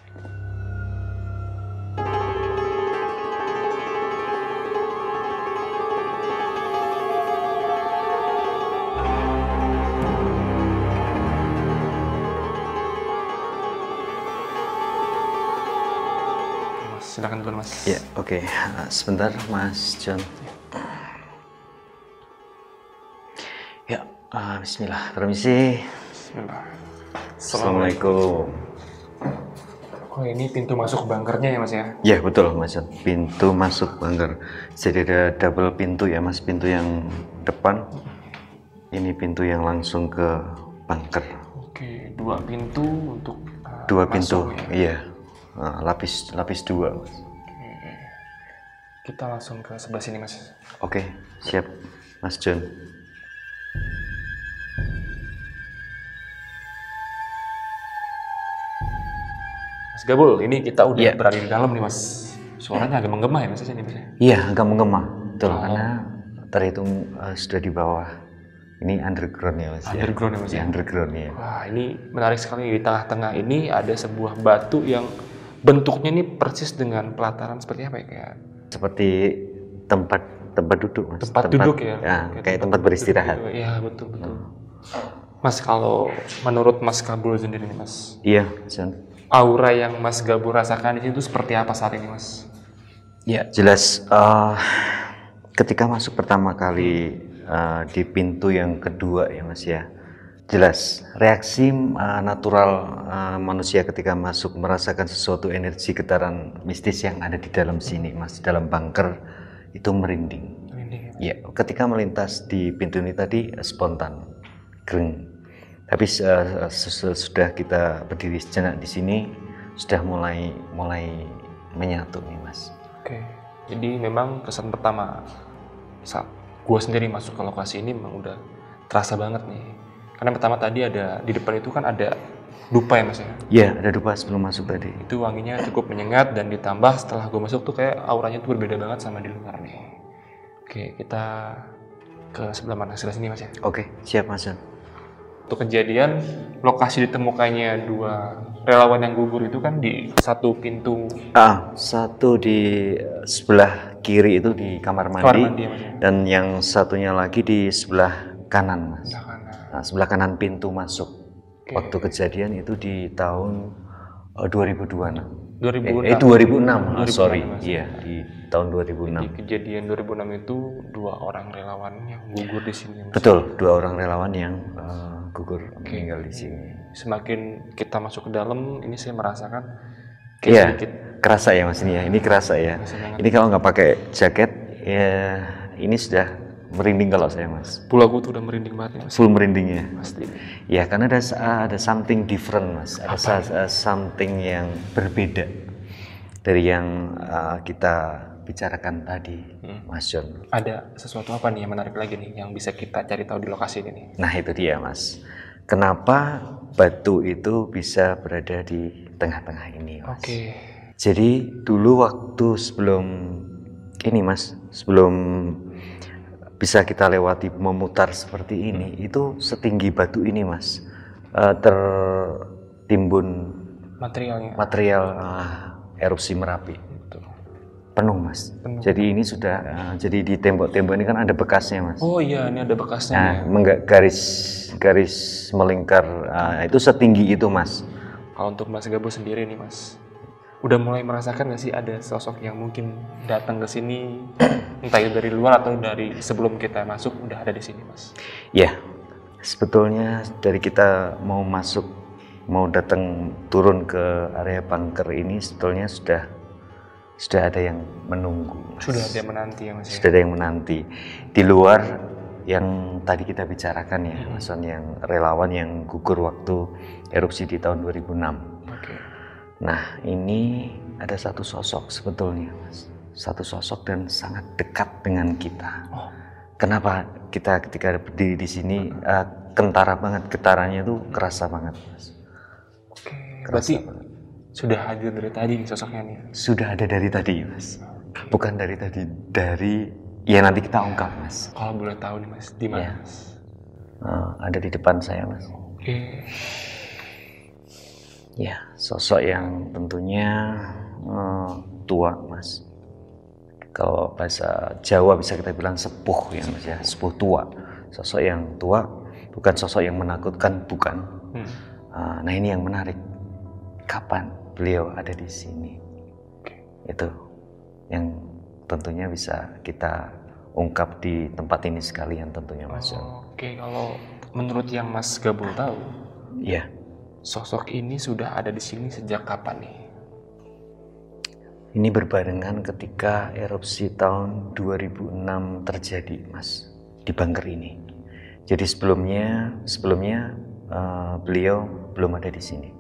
Silakan dulu Mas. Ya, oke. Sebentar Mas John. Ya, bismillah. Permisi. Bismillah. Assalamualaikum. Oh, ini pintu masuk bunkernya ya Mas ya? Ya, betul Mas John. Pintu masuk bunker. Jadi ada double pintu ya Mas. Pintu yang depan. Ini pintu yang langsung ke bunker. Oke, dua pintu untuk dua pintu. masuk, ya? Iya. Lapis dua Mas. Oke. Kita langsung ke sebelah sini Mas. Oke, siap Mas John. Mas Gabul, ini kita udah berada di dalam nih Mas. Suaranya agak menggema ya Mas ini Mas. Iya, agak menggema. Betul, karena terhitung sudah di bawah. Ini underground ya Mas. Underground ya Mas. Ya, underground ya. Wah, ini menarik sekali. Di tengah-tengah ini ada sebuah batu yang bentuknya ini persis dengan pelataran seperti apa ya? Kayak seperti tempat duduk Mas. Tempat duduk ya? Ya, kayak tempat beristirahat. Iya, betul. Mas, kalau menurut Mas Gabul sendiri nih Mas. Iya, John. Aura yang Mas Gabul rasakan di situ seperti apa saat ini Mas? Ya, jelas ketika masuk pertama kali di pintu yang kedua ya Mas ya. Jelas reaksi natural manusia ketika masuk merasakan sesuatu energi getaran mistis yang ada di dalam sini Mas, dalam bunker itu merinding. Ya, ketika melintas di pintu ini tadi spontan, greng. Tapi sudah kita berdiri sejenak di sini sudah mulai menyatu nih Mas. Oke, jadi memang kesan pertama saat gue sendiri masuk ke lokasi ini memang udah terasa banget nih. Karena pertama tadi ada di depan itu kan ada dupa ya Mas ya? Iya, ada dupa sebelum masuk tadi. Itu wanginya cukup menyengat dan ditambah setelah gue masuk tuh kayak auranya tuh berbeda banget sama di luar nih. Oke, kita ke sebelah mana? Sebelah sini Mas ya? Oke, siap Mas. Untuk kejadian lokasi ditemukannya dua relawan yang gugur itu kan di satu pintu. Satu di sebelah kiri itu di kamar mandi Ya, Mas ya? dan yang satunya lagi di sebelah kanan Mas. Sebelah kanan. Sebelah kanan pintu masuk. Waktu kejadian itu di tahun 2026. 2006. Sorry. Mas. Iya, di tahun 2006. Di kejadian 2006 itu dua orang relawan yang gugur di sini. Mas. Betul, dua orang relawan yang gugur meninggal di sini. Semakin kita masuk ke dalam, ini saya merasakan kayak Iya, sedikit kerasa ya Mas ini ya. Ini kerasa ya. Ini kalau nggak pakai jaket ya ini sudah merinding kalau saya, Mas. Bulaku tuh udah merinding banget ya, Mas. Full merindingnya. Pasti. Ya, karena ada something different, Mas. Ada something yang berbeda dari yang kita bicarakan tadi, Mas John. Ada sesuatu apa nih yang menarik lagi nih yang bisa kita cari tahu di lokasi ini nih? Nah, itu dia, Mas. Kenapa batu itu bisa berada di tengah-tengah ini, Mas? Oke. Jadi dulu waktu sebelum ini, Mas, sebelum bisa kita lewati memutar seperti ini, itu setinggi batu ini, Mas, tertimbun material erupsi Merapi. Betul. Penuh, Mas. Penuh. Jadi ini sudah jadi di tembok-tembok ini kan ada bekasnya, Mas. Oh iya, ini ada bekasnya. Nah, ya. garis melingkar itu setinggi itu, Mas. Kalau untuk Mas Gabo sendiri nih, Mas, udah mulai merasakan nggak sih ada sosok yang mungkin datang ke sini, entah itu dari luar atau dari sebelum kita masuk udah ada di sini, Mas? Ya, sebetulnya dari kita mau masuk, mau datang turun ke area bunker ini sebetulnya sudah ada yang menunggu, Mas. Sudah ada yang menanti ya, Mas? Sudah ada yang menanti. Di luar yang tadi kita bicarakan ya, Mas, yang relawan yang gugur waktu erupsi di tahun 2006. Oke. Nah, ini ada satu sosok sebetulnya, Mas. Satu sosok dan sangat dekat dengan kita. Oh. Kenapa kita ketika berdiri di sini kentara banget, getarannya itu kerasa banget, Mas. Oke. Berarti sudah hadir dari tadi nih sosoknya nih? Sudah ada dari tadi, Mas. Bukan dari tadi, ya nanti kita ungkap, Mas. Kalau boleh tahu nih, Mas, di mana, Ya. Mas? Ada di depan saya, Mas. Oke. Ya, sosok yang tentunya tua, Mas. Kalau bahasa Jawa bisa kita bilang sepuh ya, Mas, ya, sepuh tua. Sosok yang tua, bukan sosok yang menakutkan, bukan. Nah, ini yang menarik. Kapan beliau ada di sini? Itu yang tentunya bisa kita ungkap di tempat ini sekalian tentunya, Mas. Oke, kalau menurut yang Mas Gabul tahu, ya, sosok ini sudah ada di sini sejak kapan nih? Ini berbarengan ketika erupsi tahun 2006 terjadi, Mas, di bunker ini. Jadi sebelumnya beliau belum ada di sini.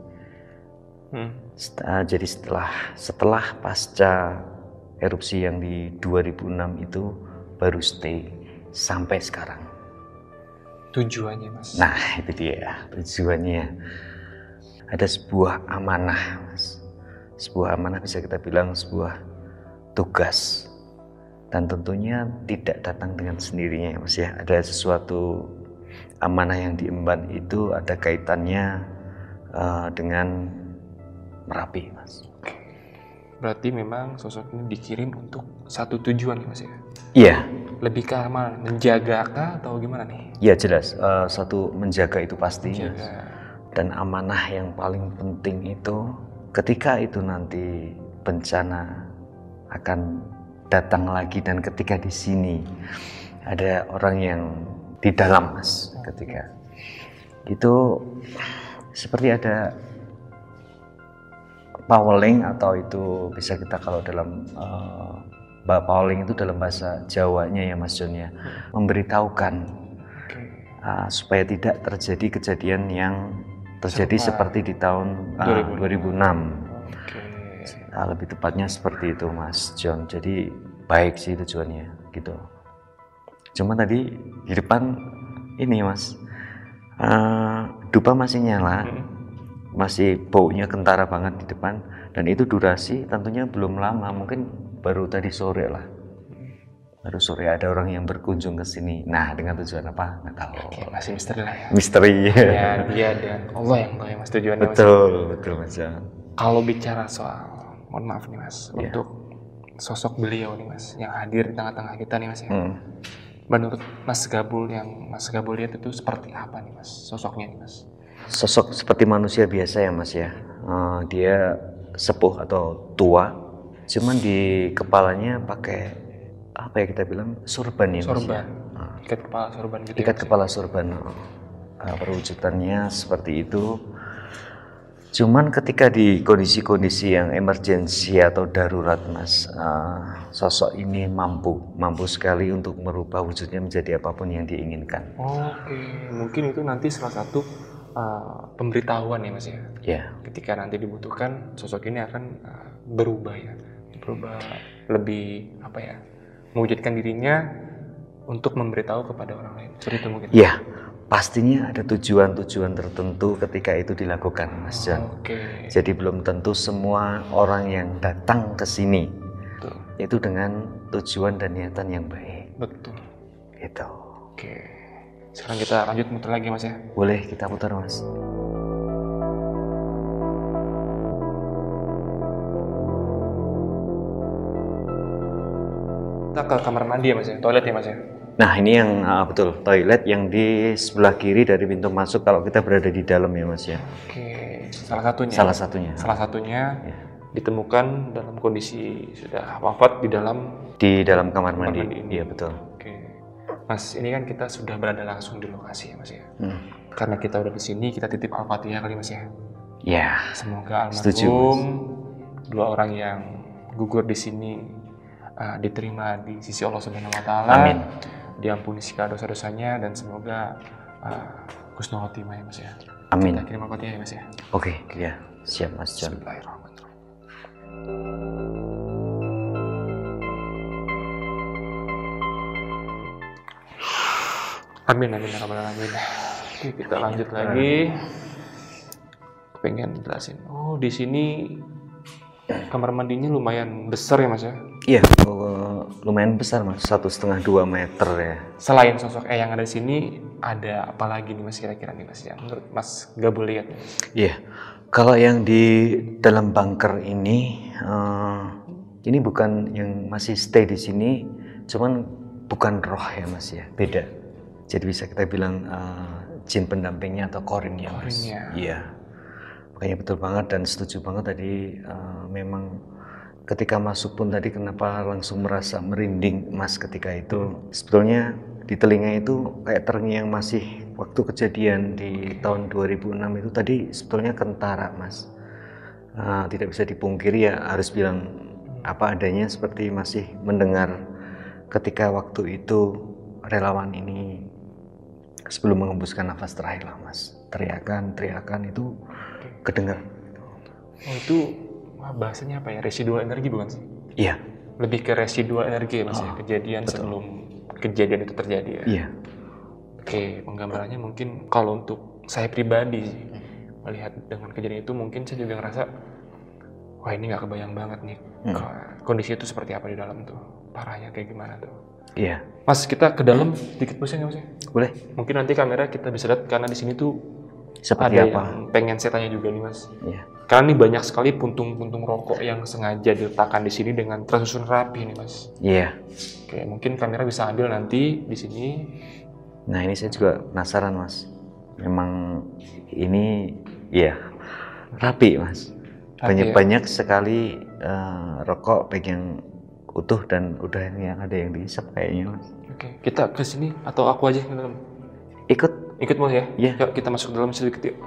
Jadi setelah pasca erupsi yang di 2006 itu baru stay sampai sekarang. Tujuannya, Mas? Nah, itu dia tujuannya. Ada sebuah amanah, Mas. Sebuah amanah, bisa kita bilang sebuah tugas. Dan tentunya tidak datang dengan sendirinya, Mas, ya. Ada sesuatu amanah yang diemban itu ada kaitannya dengan Merapi, Mas. Berarti memang sosok ini dikirim untuk satu tujuan, Mas, ya? Iya. Lebih ke mana? Menjaga kah atau gimana nih? Iya, jelas. Satu, menjaga itu pasti. Menjaga. Dan amanah yang paling penting itu ketika itu nanti bencana akan datang lagi, dan ketika di sini ada orang yang di dalam, Mas, ketika itu seperti ada Pauling, atau itu bisa kita kalau dalam Pauling itu dalam bahasa Jawanya ya, Mas John, ya, memberitahukan supaya tidak terjadi kejadian yang terjadi seperti di tahun 2006. Lebih tepatnya seperti itu, Mas John. Jadi baik sih tujuannya gitu. Cuma tadi di depan ini, Mas, dupa masih nyala. Masih baunya kentara banget di depan, dan itu durasi tentunya belum lama, mungkin baru tadi sore lah. Baru sore ada orang yang berkunjung ke sini. Nah, dengan tujuan apa? Nggak tahu. Oke, masih misteri lah ya. Misteri. Ya, dia dan Allah yang tahu ya, Mas, tujuannya. Betul, Mas. Kalau bicara soal, mohon maaf nih, Mas, untuk sosok beliau nih, Mas, yang hadir di tengah-tengah kita nih, Mas, ya. Menurut Mas Gabul, yang Mas Gabul lihat itu seperti apa nih, Mas, sosoknya nih, Mas? Sosok seperti manusia biasa ya, Mas, ya. Dia sepuh atau tua, cuman di kepalanya pakai apa ya, kita bilang sorban ya, Mas. Sorban. Ikat kepala sorban gitu. Ikat kepala sorban. Perwujudannya seperti itu. Cuman ketika di kondisi-kondisi yang emergensi atau darurat, Mas, sosok ini mampu sekali untuk merubah wujudnya menjadi apapun yang diinginkan. Oke, mungkin itu nanti salah satu pemberitahuan ya Mas ya. Ya, Ketika nanti dibutuhkan, sosok ini akan berubah ya, berubah lebih apa ya, mewujudkan dirinya untuk memberitahu kepada orang lain. Seperti itu mungkin. ya, pastinya ada tujuan-tujuan tertentu ketika itu dilakukan, Mas John. Oke. Jadi belum tentu semua orang yang datang ke sini Betul. itu dengan tujuan dan niatan yang baik. Betul. Gitu. Oke. Sekarang kita lanjut muter lagi Mas ya. Boleh kita putar, Mas? Kita ke kamar mandi ya Mas ya, toilet ya Mas ya. Nah, ini yang betul, toilet yang di sebelah kiri dari pintu masuk kalau kita berada di dalam ya, Mas ya. Oke, salah satunya. Salah satunya. Salah satunya Ya. ditemukan dalam kondisi sudah wafat Di dalam kamar mandi. mandi ini. Iya, betul. Oke, Mas, ini kan kita sudah berada langsung di lokasi ya Mas ya. Karena kita udah di sini, kita titip Al-Fatihah kali Mas ya. Ya, Semoga setuju, almarhum dua orang yang gugur di sini diterima di sisi Allah Subhanahu Wa Taala. Amin. Diampuni segala dosa-dosanya dan semoga husnul khotimah ya Mas ya. Amin. Kita kirim Al-Fatihah ya Mas ya. Oke, ya. Siap, Mas John. Bismillahirrahmanirrahim. Amin amin ya rabbal alamin. Oke, kita lanjut lagi. Pengen jelasin. Oh, di sini kamar mandinya lumayan besar ya Mas ya. Iya, lumayan besar, Mas. 1,5-2 meter ya. Selain sosok yang ada di sini, ada apa lagi nih Mas kira-kira nih Mas ya? Menurut Mas Gabul lihat nih Mas. Iya. Kalau yang di dalam bunker ini bukan yang masih stay di sini, cuman bukan roh ya Mas ya, beda. Jadi bisa kita bilang jin pendampingnya atau korinnya, Mas. Korinnya. Iya. Makanya betul banget dan setuju banget tadi, memang ketika masuk pun tadi kenapa langsung merasa merinding Mas ketika itu. Sebetulnya di telinga itu kayak terngiang masih waktu kejadian di tahun 2006 itu tadi sebetulnya kentara Mas. Tidak bisa dipungkiri ya, harus bilang apa adanya, seperti masih mendengar ketika waktu itu relawan ini sebelum mengembuskan nafas terakhir lah Mas. Teriakan itu kedengar. Oh, itu bahasanya apa ya? Residual energi bukan sih? Iya. Lebih ke residual energi ya Mas ya? Kejadian betul. sebelum kejadian itu terjadi ya? Iya. Oke, penggambarannya mungkin kalau untuk saya pribadi melihat dengan kejadian itu mungkin saya juga ngerasa wah ini nggak kebayang banget nih kondisi itu seperti apa di dalam tuh, parahnya kayak gimana tuh. Iya. Mas, kita ke dalam sedikit bisa nggak Mas? Boleh. Mungkin nanti kamera kita bisa lihat karena di sini tuh Seperti ada apa? yang pengen saya tanya juga nih Mas. Iya. Karena ini banyak sekali puntung-puntung rokok yang sengaja diletakkan di sini dengan tersusun rapi nih Mas. Iya. Oke, mungkin kamera bisa ambil nanti di sini. Nah, ini saya juga penasaran Mas. Memang ini ya rapi Mas. Banyak sekali rokok baik yang utuh dan udah yang ada yang dihisap kayaknya Mas. Oke, kita ke sini atau aku aja ke dalam? Ikut Mas ya? Iya. Yuk kita masuk ke dalam sedikit yuk.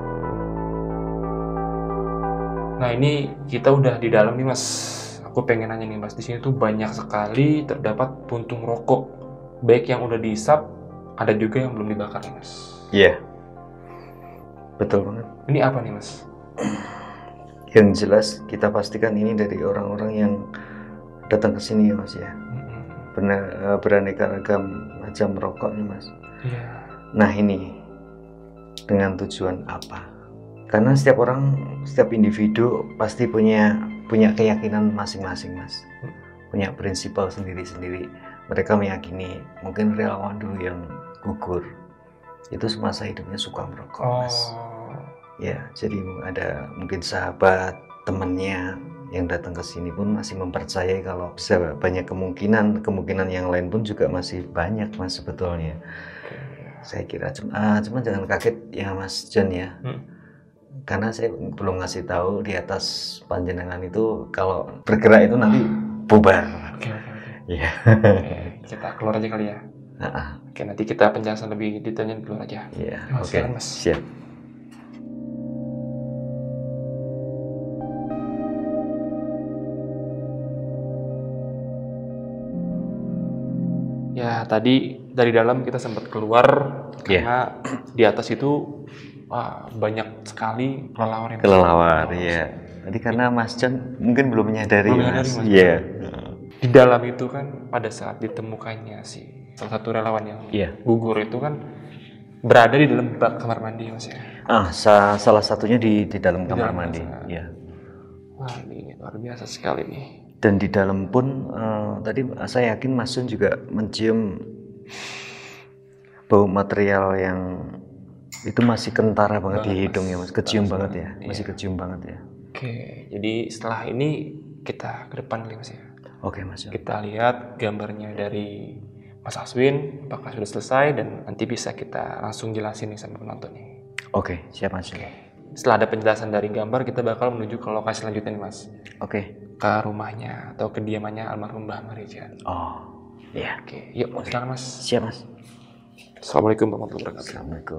Nah, ini kita udah di dalam nih Mas. Aku pengen nanya nih Mas, di sini tuh banyak sekali terdapat puntung rokok, baik yang udah dihisap, ada juga yang belum dibakar nih Mas. Iya. Betul banget. Ini apa nih Mas? Yang jelas kita pastikan ini dari orang-orang yang datang ke sini ya Mas ya. Beraneka ragam macam rokok nih Mas. Iya. Nah, ini dengan tujuan apa? Karena setiap orang, setiap individu pasti punya keyakinan masing-masing Mas. Punya prinsipal sendiri-sendiri. Mereka meyakini mungkin relawan dulu yang gugur itu semasa hidupnya suka merokok Mas. Ya, jadi ada mungkin sahabat, temannya yang datang ke sini pun masih mempercayai kalau bisa banyak kemungkinan yang lain pun juga masih banyak Mas sebetulnya. Saya kira cuma jangan kaget ya Mas John ya. Karena saya belum ngasih tahu di atas panjenengan itu kalau bergerak itu nanti bubar. Oke. Iya. Kita keluar aja kali ya. Oke, nanti kita penjelasan lebih detailnya keluar aja. Iya. Oke, Mas. Siap. tadi dari dalam kita sempat keluar Iya. karena di atas itu banyak sekali kelelawar yang Kelelawar, ya. Tadi karena Mas John mungkin belum menyadari, Belum menyadari, Mas. Mas. Iya. Di dalam itu kan pada saat ditemukannya salah satu relawan yang Iya. gugur itu kan berada di dalam bak kamar mandi, Mas ya. Salah satunya di dalam kamar dalam mandi. masa. Iya. Wah, ini luar biasa sekali nih. Dan di dalam pun tadi saya yakin Mas John juga mencium bau material yang itu masih kentara banget di hidungnya, Mas. Kecium banget ya. Masih kecium banget ya. Oke, jadi setelah ini kita ke depan nih, Mas ya. Oke, Mas John. Kita lihat gambarnya dari Mas Aswin, apakah sudah selesai dan nanti bisa kita langsung jelasin nih sama penonton nih. Oke, siap Mas John. Setelah ada penjelasan dari gambar, kita bakal menuju ke lokasi selanjutnya nih, Mas. Oke. Ke rumahnya atau kediamannya almarhum Mbah Marijan. Oh, iya. Oke, yuk silakan Mas. Siap, Mas. Assalamualaikum warahmatullahi wabarakatuh. Assalamualaikum.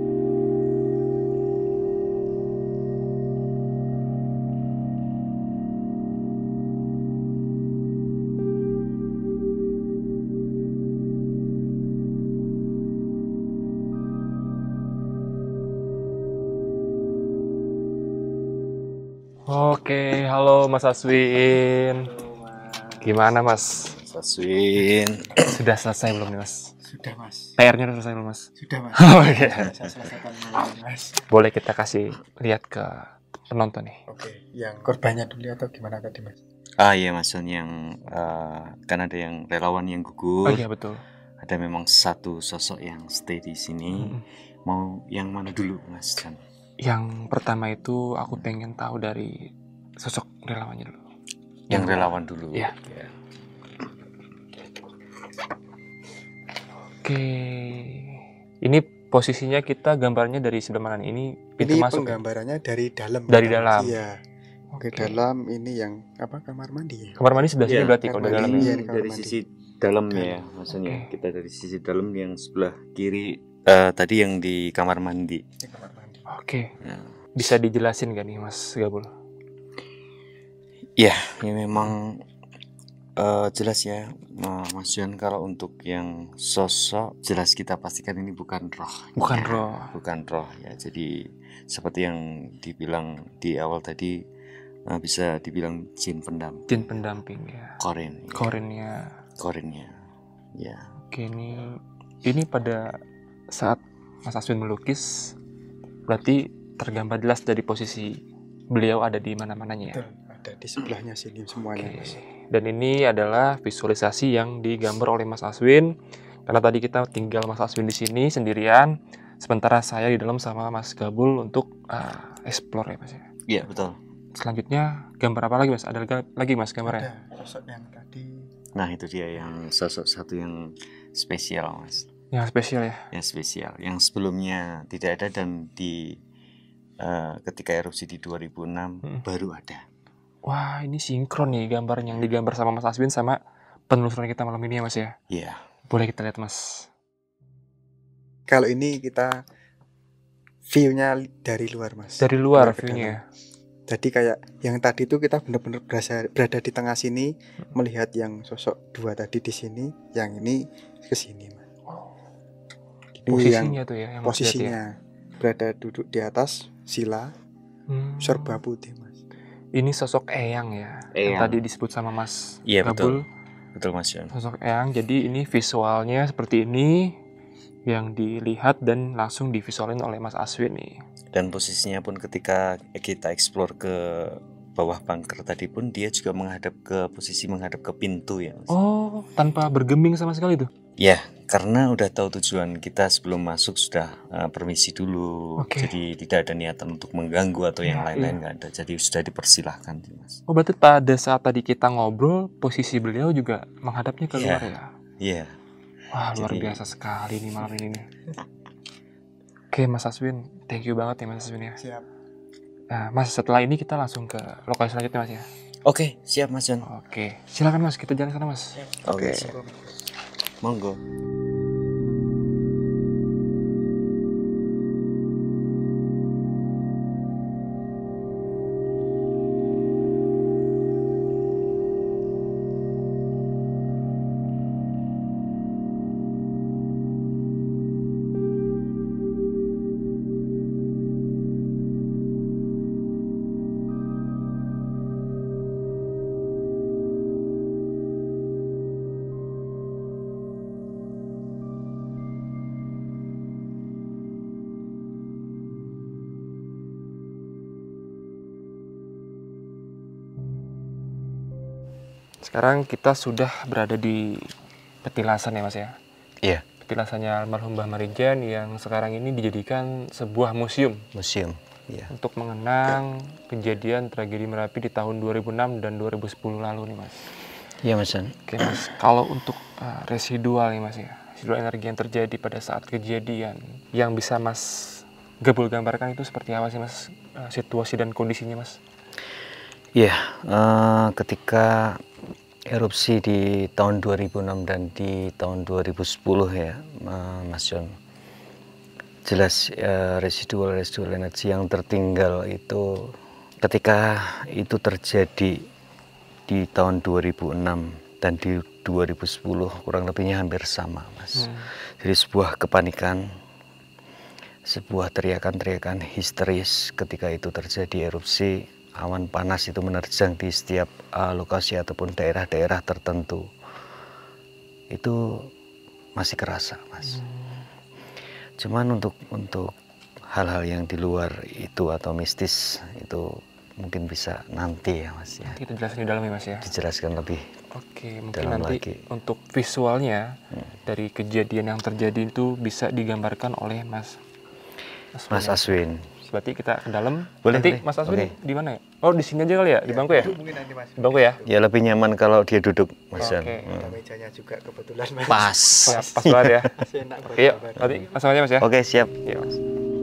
Oke, halo Mas Aswin. Gimana Mas? Aswin. Sudah selesai belum nih Mas? Sudah mas. PR-nya udah selesai belum Mas? Sudah mas. Oh iya. Saya selesaikan malam ini, mas. Boleh kita kasih lihat ke penonton nih. Oke, yang korbannya dulu atau gimana tadi mas? Iya Mas John, yang kan ada yang relawan yang gugur. Oh iya betul. Ada memang satu sosok yang stay di sini. Mau yang mana dulu Mas John? Yang pertama itu aku pengen tahu dari sosok relawannya dulu. Yang relawan dulu. Iya. Oke. Ini posisinya kita gambarnya dari sebelah mana nih? Ini pintu Ini masuk. penggambarannya dari dalam. Dari dalam. Iya. Ke dalam ini yang apa, kamar mandi ya? Kamar mandi sebelah sini Iya, berarti kalau kamar dari dalam mandi. ya. Iya, Ini kamar dari mandi. sisi dalamnya ya, maksudnya Oke. kita dari sisi dalam yang sebelah kiri tadi yang di kamar mandi. Ini kamar mandi. Oke. Ya. Bisa dijelasin gak nih Mas Gabul? Ya, ya memang jelas ya, Mas John, kalau untuk yang sosok jelas kita pastikan ini bukan roh. Bukan Ya, roh. Bukan roh ya. Jadi seperti yang dibilang di awal tadi, bisa dibilang jin pendamping. Jin pendamping ya. Korin. Korinnya. Ya. Oke, ini pada saat Mas Aswin melukis berarti tergambar jelas dari posisi beliau ada di mana-mananya ya. Betul, ada di sebelahnya sini semuanya mas. Dan ini adalah visualisasi yang digambar oleh Mas Aswin. Karena tadi kita tinggal Mas Aswin di sini sendirian, sementara saya di dalam sama Mas Gabul untuk explore ya Mas ya. Iya, betul. Selanjutnya gambar apa lagi Mas? Ada lagi Mas gambarnya? Ada sosok yang tadi. Nah, itu dia yang sosok satu yang spesial, Mas. Yang spesial ya. Yang spesial, yang sebelumnya tidak ada dan di ketika erupsi di 2006 baru ada. Wah, ini sinkron nih gambar yang digambar sama Mas Aswin sama penelusuran kita malam ini ya Mas ya. Iya. Boleh kita lihat Mas. Kalau ini kita view-nya dari luar mas. Dari luar Luar ke view-nya. Jadi kayak yang tadi itu kita benar-benar berada di tengah sini, melihat yang sosok dua tadi di sini, yang ini ke sini mas. Ini Posisinya yang tuh ya yang Mas lihat ya. posisinya berada duduk di atas sila serba putih mas. Ini sosok Eyang ya. Yang Eyang. tadi disebut sama Mas Iya, Gabul. Betul, Mas John. Sosok Eyang. Jadi ini visualnya seperti ini yang dilihat dan langsung divisualin oleh Mas Aswin nih. Dan posisinya pun ketika kita explore ke bawah bunker tadi pun dia juga menghadap ke pintu ya, Mas. Oh, tanpa bergeming sama sekali tuh. Ya, karena udah tahu tujuan kita sebelum masuk sudah permisi dulu. Oke. Jadi tidak ada niatan untuk mengganggu atau yang Iya, lain-lain nggak ada. Jadi sudah dipersilahkan, Mas. Oh, berarti pada saat tadi kita ngobrol, posisi beliau juga menghadapnya ke Iya. luar ya. Iya. Wah, luar Jadi- biasa sekali nih malam ini nih. Oke, Mas Aswin. Thank you banget ya Mas Aswin ya. Siap. Nah, Mas, setelah ini kita langsung ke lokasi selanjutnya Mas ya. Oke, siap Mas John. Oke, silakan Mas, kita jalan sana Mas. Oke. Monggo. Sekarang kita sudah berada di petilasan ya Mas ya. Iya, Petilasannya almarhum Mbah Marijan yang sekarang ini dijadikan sebuah museum museum. Iya. untuk mengenang kejadian tragedi Merapi di tahun 2006 dan 2010 lalu nih Mas. Iya, Mas Jan. Oke Mas, kalau untuk residual nih Mas ya, residual energi yang terjadi pada saat kejadian, yang bisa Mas Gabul gambarkan itu seperti apa sih Mas, situasi dan kondisinya Mas? Iya, ketika erupsi di tahun 2006 dan di tahun 2010 ya, Mas John. Jelas residual energi yang tertinggal itu ketika itu terjadi di tahun 2006 dan di 2010 kurang lebihnya hampir sama, Mas. Jadi sebuah kepanikan, sebuah teriakan-teriakan histeris ketika itu terjadi erupsi. Awan panas itu menerjang di setiap lokasi ataupun daerah-daerah tertentu. Itu masih kerasa, Mas. Cuman untuk hal-hal yang di luar itu atau mistis itu mungkin bisa nanti ya Mas ya. Kita jelasin di dalam ya Mas ya. Dijelaskan lebih. Oke, mungkin dalam nanti lagi. untuk visualnya dari kejadian yang terjadi itu bisa digambarkan oleh Mas Aswin. Berarti kita ke dalam. Boleh, nanti boleh. Mas Aswin Oke. di mana ya? Oh, di sini aja kali ya, di bangku ya? Mungkin nanti Mas. Di bangku ya? Ya lebih nyaman kalau dia duduk, Mas Jan. Oke. Ada mejanya juga kebetulan Mas. Pas. Pas banget ya. Masih enak buat Oke, yuk. gambar. Nanti langsung aja Mas ya. Oke, siap. Iya, Mas.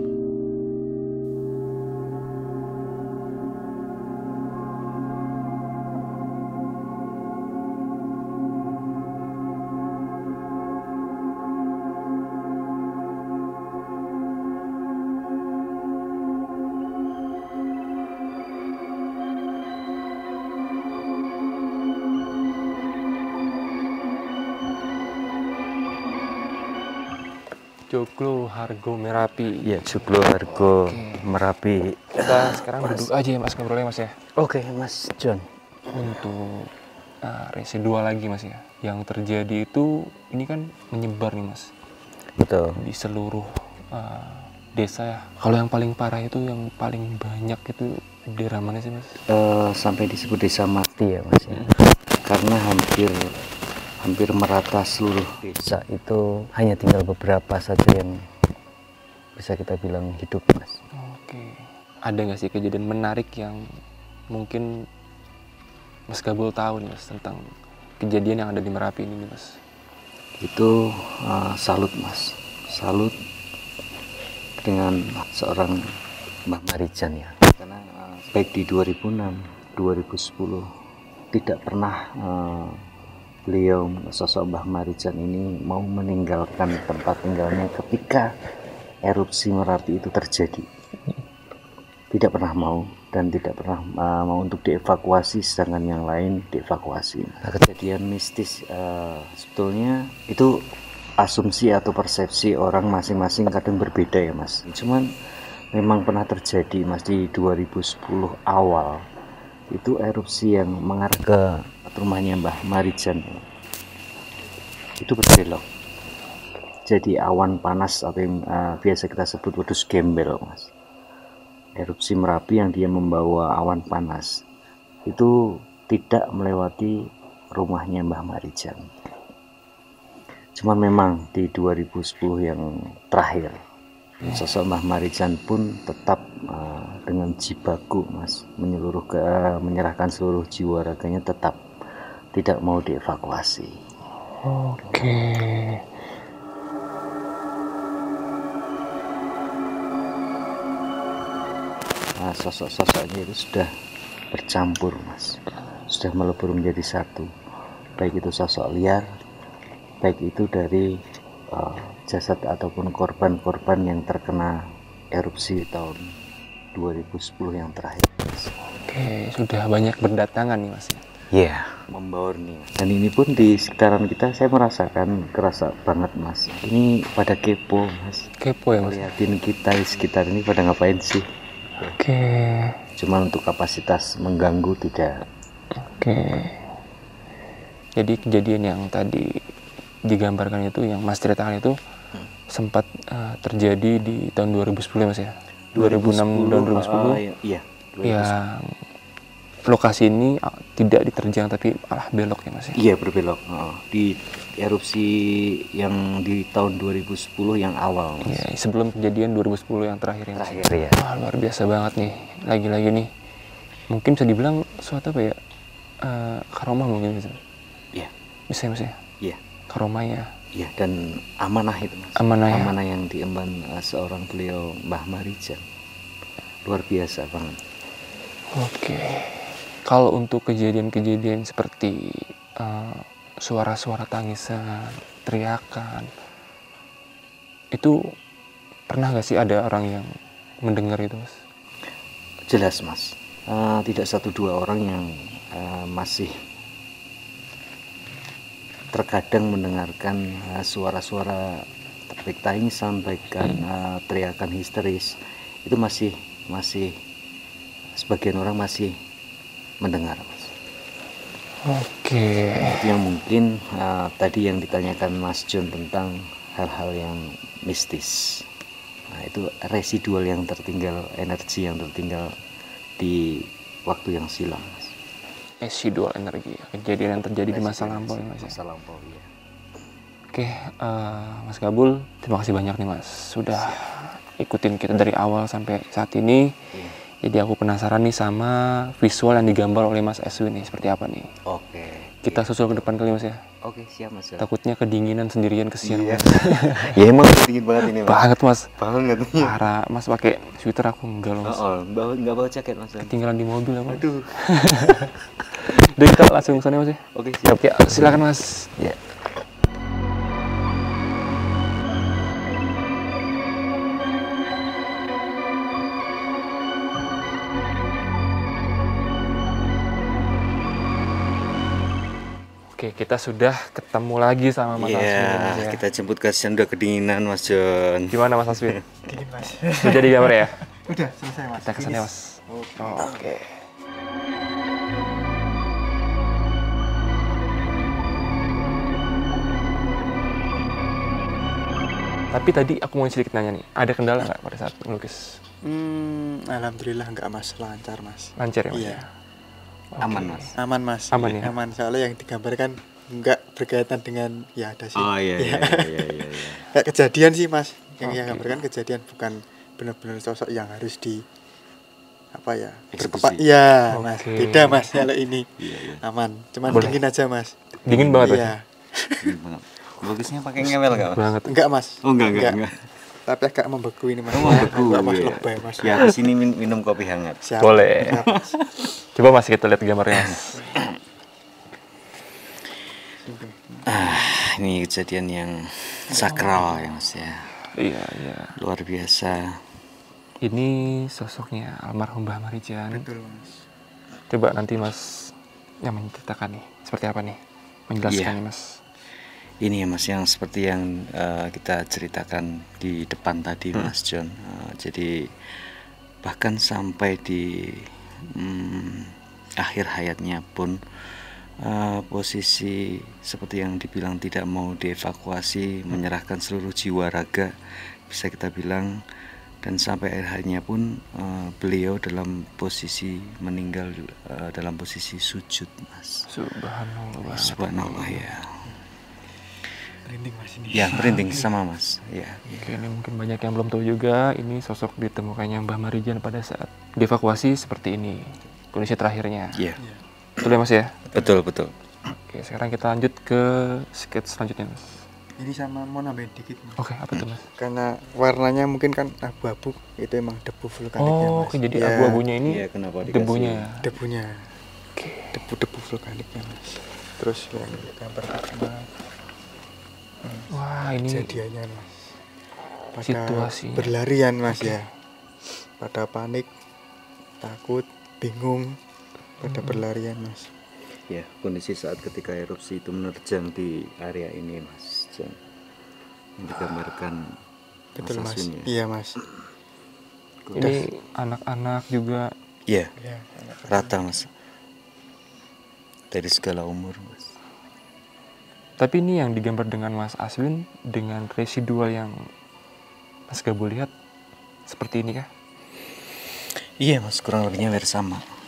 Joglo Hargo Merapi. Ya, Joglo Hargo Merapi. Kita sekarang duduk aja ya Mas ngobrolnya Mas ya. Oke, Mas John. Untuk residual lagi Mas ya. Yang terjadi itu ini kan menyebar nih Mas Betul. di seluruh desa ya. Kalau yang paling parah itu yang paling banyak itu daerah mana sih Mas? Sampai disebut desa mati ya Mas ya. Karena hampir merata seluruh desa itu hanya tinggal beberapa saja yang bisa kita bilang hidup Mas. Oke. Ada nggak sih kejadian menarik yang mungkin Mas Gabul tahu nih Mas tentang kejadian yang ada di Merapi ini nih Mas? Itu salut Mas, salut dengan seorang Mbah Marijan ya. Karena baik di 2006, 2010 tidak pernah beliau sosok Mbah Marijan ini mau meninggalkan tempat tinggalnya ketika erupsi Merapi itu terjadi. Tidak pernah mau dan tidak pernah mau untuk dievakuasi, sedangkan yang lain dievakuasi. Nah, kejadian mistis sebetulnya itu asumsi atau persepsi orang masing-masing kadang berbeda ya Mas. Cuman memang pernah terjadi Mas di 2010 awal. Itu erupsi yang mengarah ke rumahnya Mbah Marijan itu berbelok jadi awan panas atau yang biasa kita sebut wedus gembel Mas. Erupsi Merapi yang dia membawa awan panas itu tidak melewati rumahnya Mbah Marijan. Cuman memang di 2010 yang terakhir sosok Mbah Marijan pun tetap dengan jibaku Mas menyerahkan seluruh jiwa raganya, tetap tidak mau dievakuasi. Oke. Nah, sosok-sosoknya itu sudah bercampur Mas, sudah melebur menjadi satu, baik itu sosok liar, baik itu dari jasad ataupun korban-korban yang terkena erupsi tahun 2010 yang terakhir Mas. Oke, sudah banyak berdatangan nih Mas ya. Iya, membaur nih. Dan ini pun di sekitaran kita saya merasakan kerasa banget Mas. Ini pada kepo Mas. Kepo ya Mas. Lihatin kita di sekitar ini pada ngapain sih? Oke. Cuma untuk kapasitas mengganggu tidak. Oke. Jadi kejadian yang tadi digambarkan itu, yang Mas ceritakan itu sempat terjadi di tahun 2010 Mas ya. 2006 dan 2010. Iya. 2010. Yang lokasi ini tidak diterjang tapi malah belok ya Mas ya? Iya, berbelok. Di erupsi yang di tahun 2010 yang awal, Mas. Iya, sebelum kejadian 2010 yang terakhir ya Mas. Terakhir ya. Wah, luar biasa banget nih. Lagi-lagi nih. Mungkin bisa dibilang suatu apa ya? Karomah mungkin bisa. Iya. Bisa ya Mas ya? Iya. Karomah ya. Iya, dan amanah itu, Mas. Amanah ya. Amanah yang diemban seorang beliau Mbah Marijan. Luar biasa banget. Oke. Kalau untuk kejadian-kejadian seperti suara-suara tangisan, teriakan, itu pernah nggak sih ada orang yang mendengar itu, Mas? Jelas, Mas. Tidak satu dua orang yang masih terkadang mendengarkan suara-suara tepik tangisan, bahkan teriakan histeris. Itu masih sebagian orang masih mendengar, Mas. Oke. Itu yang mungkin tadi yang ditanyakan Mas John tentang hal-hal yang mistis. Nah, itu residual yang tertinggal, energi yang tertinggal di waktu yang silam, Mas. Residual energi, kejadian yang terjadi di masa lampau ya Mas ya? Masa lampau, ya. Oke, Mas Gabul, terima kasih banyak nih Mas sudah ikutin kita dari awal sampai saat ini. Jadi aku penasaran nih sama visual yang digambar oleh Mas Aswin nih, seperti apa nih? Oke. Kita susul ke depan kali Mas ya? Oke, siap, Mas. Takutnya kedinginan sendirian, kesian Iya. Mas. Ya emang dingin banget ini, Mas. Banget Mas. Banget. Parah, Mas pakai sweater, aku enggak loh Mas. Nggak bawa jaket, Mas. Ketinggalan di mobil aku. Aduh. Udah kita langsung ke sana Mas ya? Oke, siap. Oke, silakan Mas. Ya. Oke, kita sudah ketemu lagi sama Mas Aswin ya, Mas ya. Kita jemput kasihan udah kedinginan, Mas John. Gimana Mas Aswin? Dingin, Mas. Udah jadi gambar ya? Udah selesai, Mas. Kita kesana Mas. Oke. Tapi tadi aku mau sedikit nanya nih, ada kendala nggak pada saat melukis? Alhamdulillah enggak, Mas, lancar, Mas. Lancar ya Mas? Iya. Ya? Aman, Mas. Aman, Mas. Aman ya? Aman, soalnya yang digambarkan enggak berkaitan dengan ya ada sih. Oh iya. Kayak kejadian sih, Mas. Yang Oke. yang gambarkan kejadian, bukan benar-benar sosok yang harus di apa ya? Eksekusi. Iya, Mas. Oke. Beda, Mas, kalau ini. Iya. Aman. Cuman Boleh. dingin aja, Mas. Dingin banget Mas? Iya. Dingin banget. Bagusnya pakai ngewel nggak, Mas? Banget. Enggak, Mas. Oh, enggak. Tapi agak membeku ini, Mas. Oh, membeku, Enggak, Mas, iya. lebay, Mas. Ya, habis ini minum kopi hangat. Siap. Boleh. Siap, Mas. Coba Mas kita lihat gambarnya Mas. Ini kejadian yang sakral ya, Mas ya. Iya, iya. Luar biasa. Ini sosoknya almarhum Mbah Marijan. Betul, Mas. Coba nanti Mas yang menceritakan nih, seperti apa nih? Menjelaskan Iya. nih Mas. Ini ya, Mas, yang seperti yang kita ceritakan di depan tadi, Mas John. Jadi bahkan sampai di akhir hayatnya pun posisi seperti yang dibilang tidak mau dievakuasi, menyerahkan seluruh jiwa raga, bisa kita bilang, dan sampai akhir hayatnya pun beliau dalam posisi meninggal dalam posisi sujud, Mas. Subhanallah. Subhanallah ya. Merinding, Mas, ini. Ya, merinding sama, Mas. Ya. Oke, ini mungkin banyak yang belum tahu juga, ini sosok ditemukannya Mbah Marijan pada saat dievakuasi seperti ini. Kondisi terakhirnya. Iya. Betul ya Mas ya? Betul. Oke, sekarang kita lanjut ke sketch selanjutnya Mas. Ini sama mau nambahin dikit, Mas. Oke, apa tuh Mas? Karena warnanya mungkin kan abu-abu, itu emang debu vulkaniknya, Oh, Mas. oke, jadi Ya, abu-abunya ini Iya, kenapa dikasih? debunya ya? debunya, Oke. debu-debu vulkaniknya, Mas. Terus yang gambar pertama Wah, ini kejadiannya, Mas. Pada situasinya. berlarian, Mas, ya. Pada panik, takut, bingung, pada berlarian, Mas. Ya, kondisi saat ketika erupsi itu menerjang di area ini, Mas John. Yang digambarkan Betul, Mas. Aswin, ya. Iya, Mas. ini anak-anak juga. Iya, Ya, rata, Mas. Dari segala umur, Mas. Tapi ini yang digambar dengan Mas Aswin dengan residual yang Mas Gabul lihat seperti ini kah? Iya, Mas, kurang lebihnya hampir sama.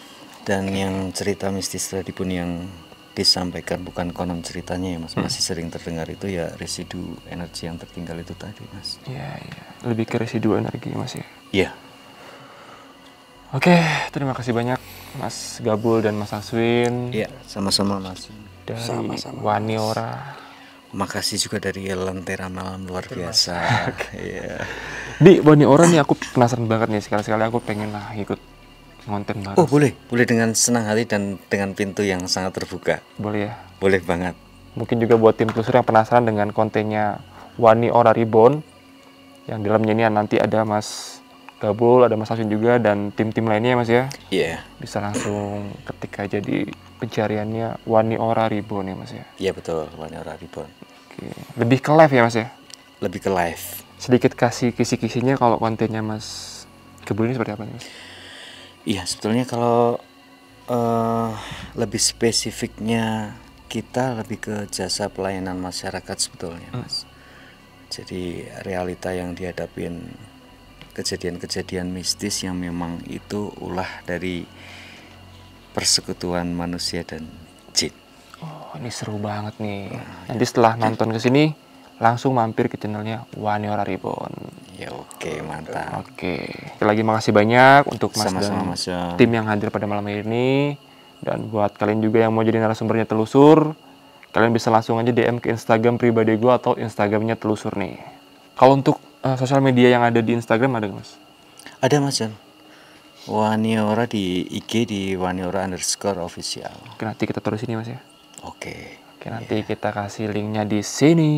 Dan yang cerita mistis tadi pun yang disampaikan bukan konon ceritanya ya Mas, masih sering terdengar itu ya residu energi yang tertinggal itu tadi Mas. Iya, iya. Lebih ke residu energi Mas ya. Iya. Oke, terima kasih banyak Mas Gabul dan Mas Aswin. Iya, sama-sama Mas. Dari Sama-sama, Waniora. Makasih juga dari Lentera Malam luar biasa. Iya. Di Waniora nih aku penasaran banget nih, sekali-sekali aku pengen lah ikut konten bareng. Oh boleh dengan senang hati dan dengan pintu yang sangat terbuka. Boleh ya? Boleh banget. Mungkin juga buat tim telusur yang penasaran dengan kontennya Waniora Reborn, yang dalamnya ini nanti ada Mas Gabul, ada Mas Aswin juga, dan tim-tim lainnya ya Mas ya. Iya. Bisa langsung ketik aja di pencariannya Waniora Reborn ya Mas ya. Iya betul, Waniora Reborn. Oke. Lebih ke live ya Mas ya? Lebih ke live. Sedikit kasih kisi-kisinya kalau kontennya Mas Gabul ini seperti apa nih Mas? Iya, sebetulnya kalau lebih spesifiknya kita lebih ke jasa pelayanan masyarakat sebetulnya Mas. Jadi realita yang dihadapin, kejadian-kejadian mistis yang memang itu ulah dari persekutuan manusia dan jin. Oh, ini seru banget nih. Nanti setelah nonton ke sini langsung mampir ke channelnya Waniora Reborn. Ya oke, mantap. Oke, sekali lagi makasih banyak untuk Mas Sama-sama, dan Mas John. tim yang hadir pada malam ini. Dan buat kalian juga yang mau jadi narasumbernya Telusur, kalian bisa langsung aja DM ke Instagram pribadi gue atau Instagramnya Telusur nih. Kalau untuk sosial media yang ada di Instagram ada nggak Mas? Ada Mas John. Waniora di IG di Waniora_official. Oke, nanti kita taruh sini Mas ya. Oke. Oke, nanti kita kasih linknya di sini.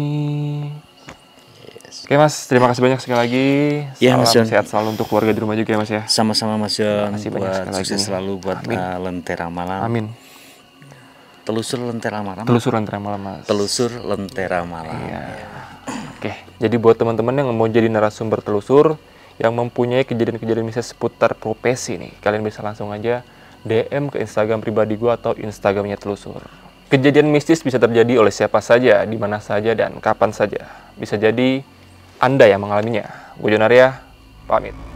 Oke Mas, terima kasih banyak sekali lagi. Iya, Mas Salam John. sehat selalu untuk keluarga di rumah juga ya Mas ya. Sama-sama Mas John. Makasih banyak Buat sekali lagi sukses nih. selalu buat Amin. Lentera Malam. Amin. Telusur Lentera Malam. Telusur antara malam Mas. Telusur Lentera Malam. Iya. Oke, jadi buat teman-teman yang mau jadi narasumber Telusur, yang mempunyai kejadian-kejadian mistis seputar profesi nih, kalian bisa langsung aja DM ke Instagram pribadi gua atau Instagramnya Telusur. Kejadian mistis bisa terjadi oleh siapa saja, di mana saja, dan kapan saja. Bisa jadi Anda yang mengalaminya. Gue Jon Arya, pamit.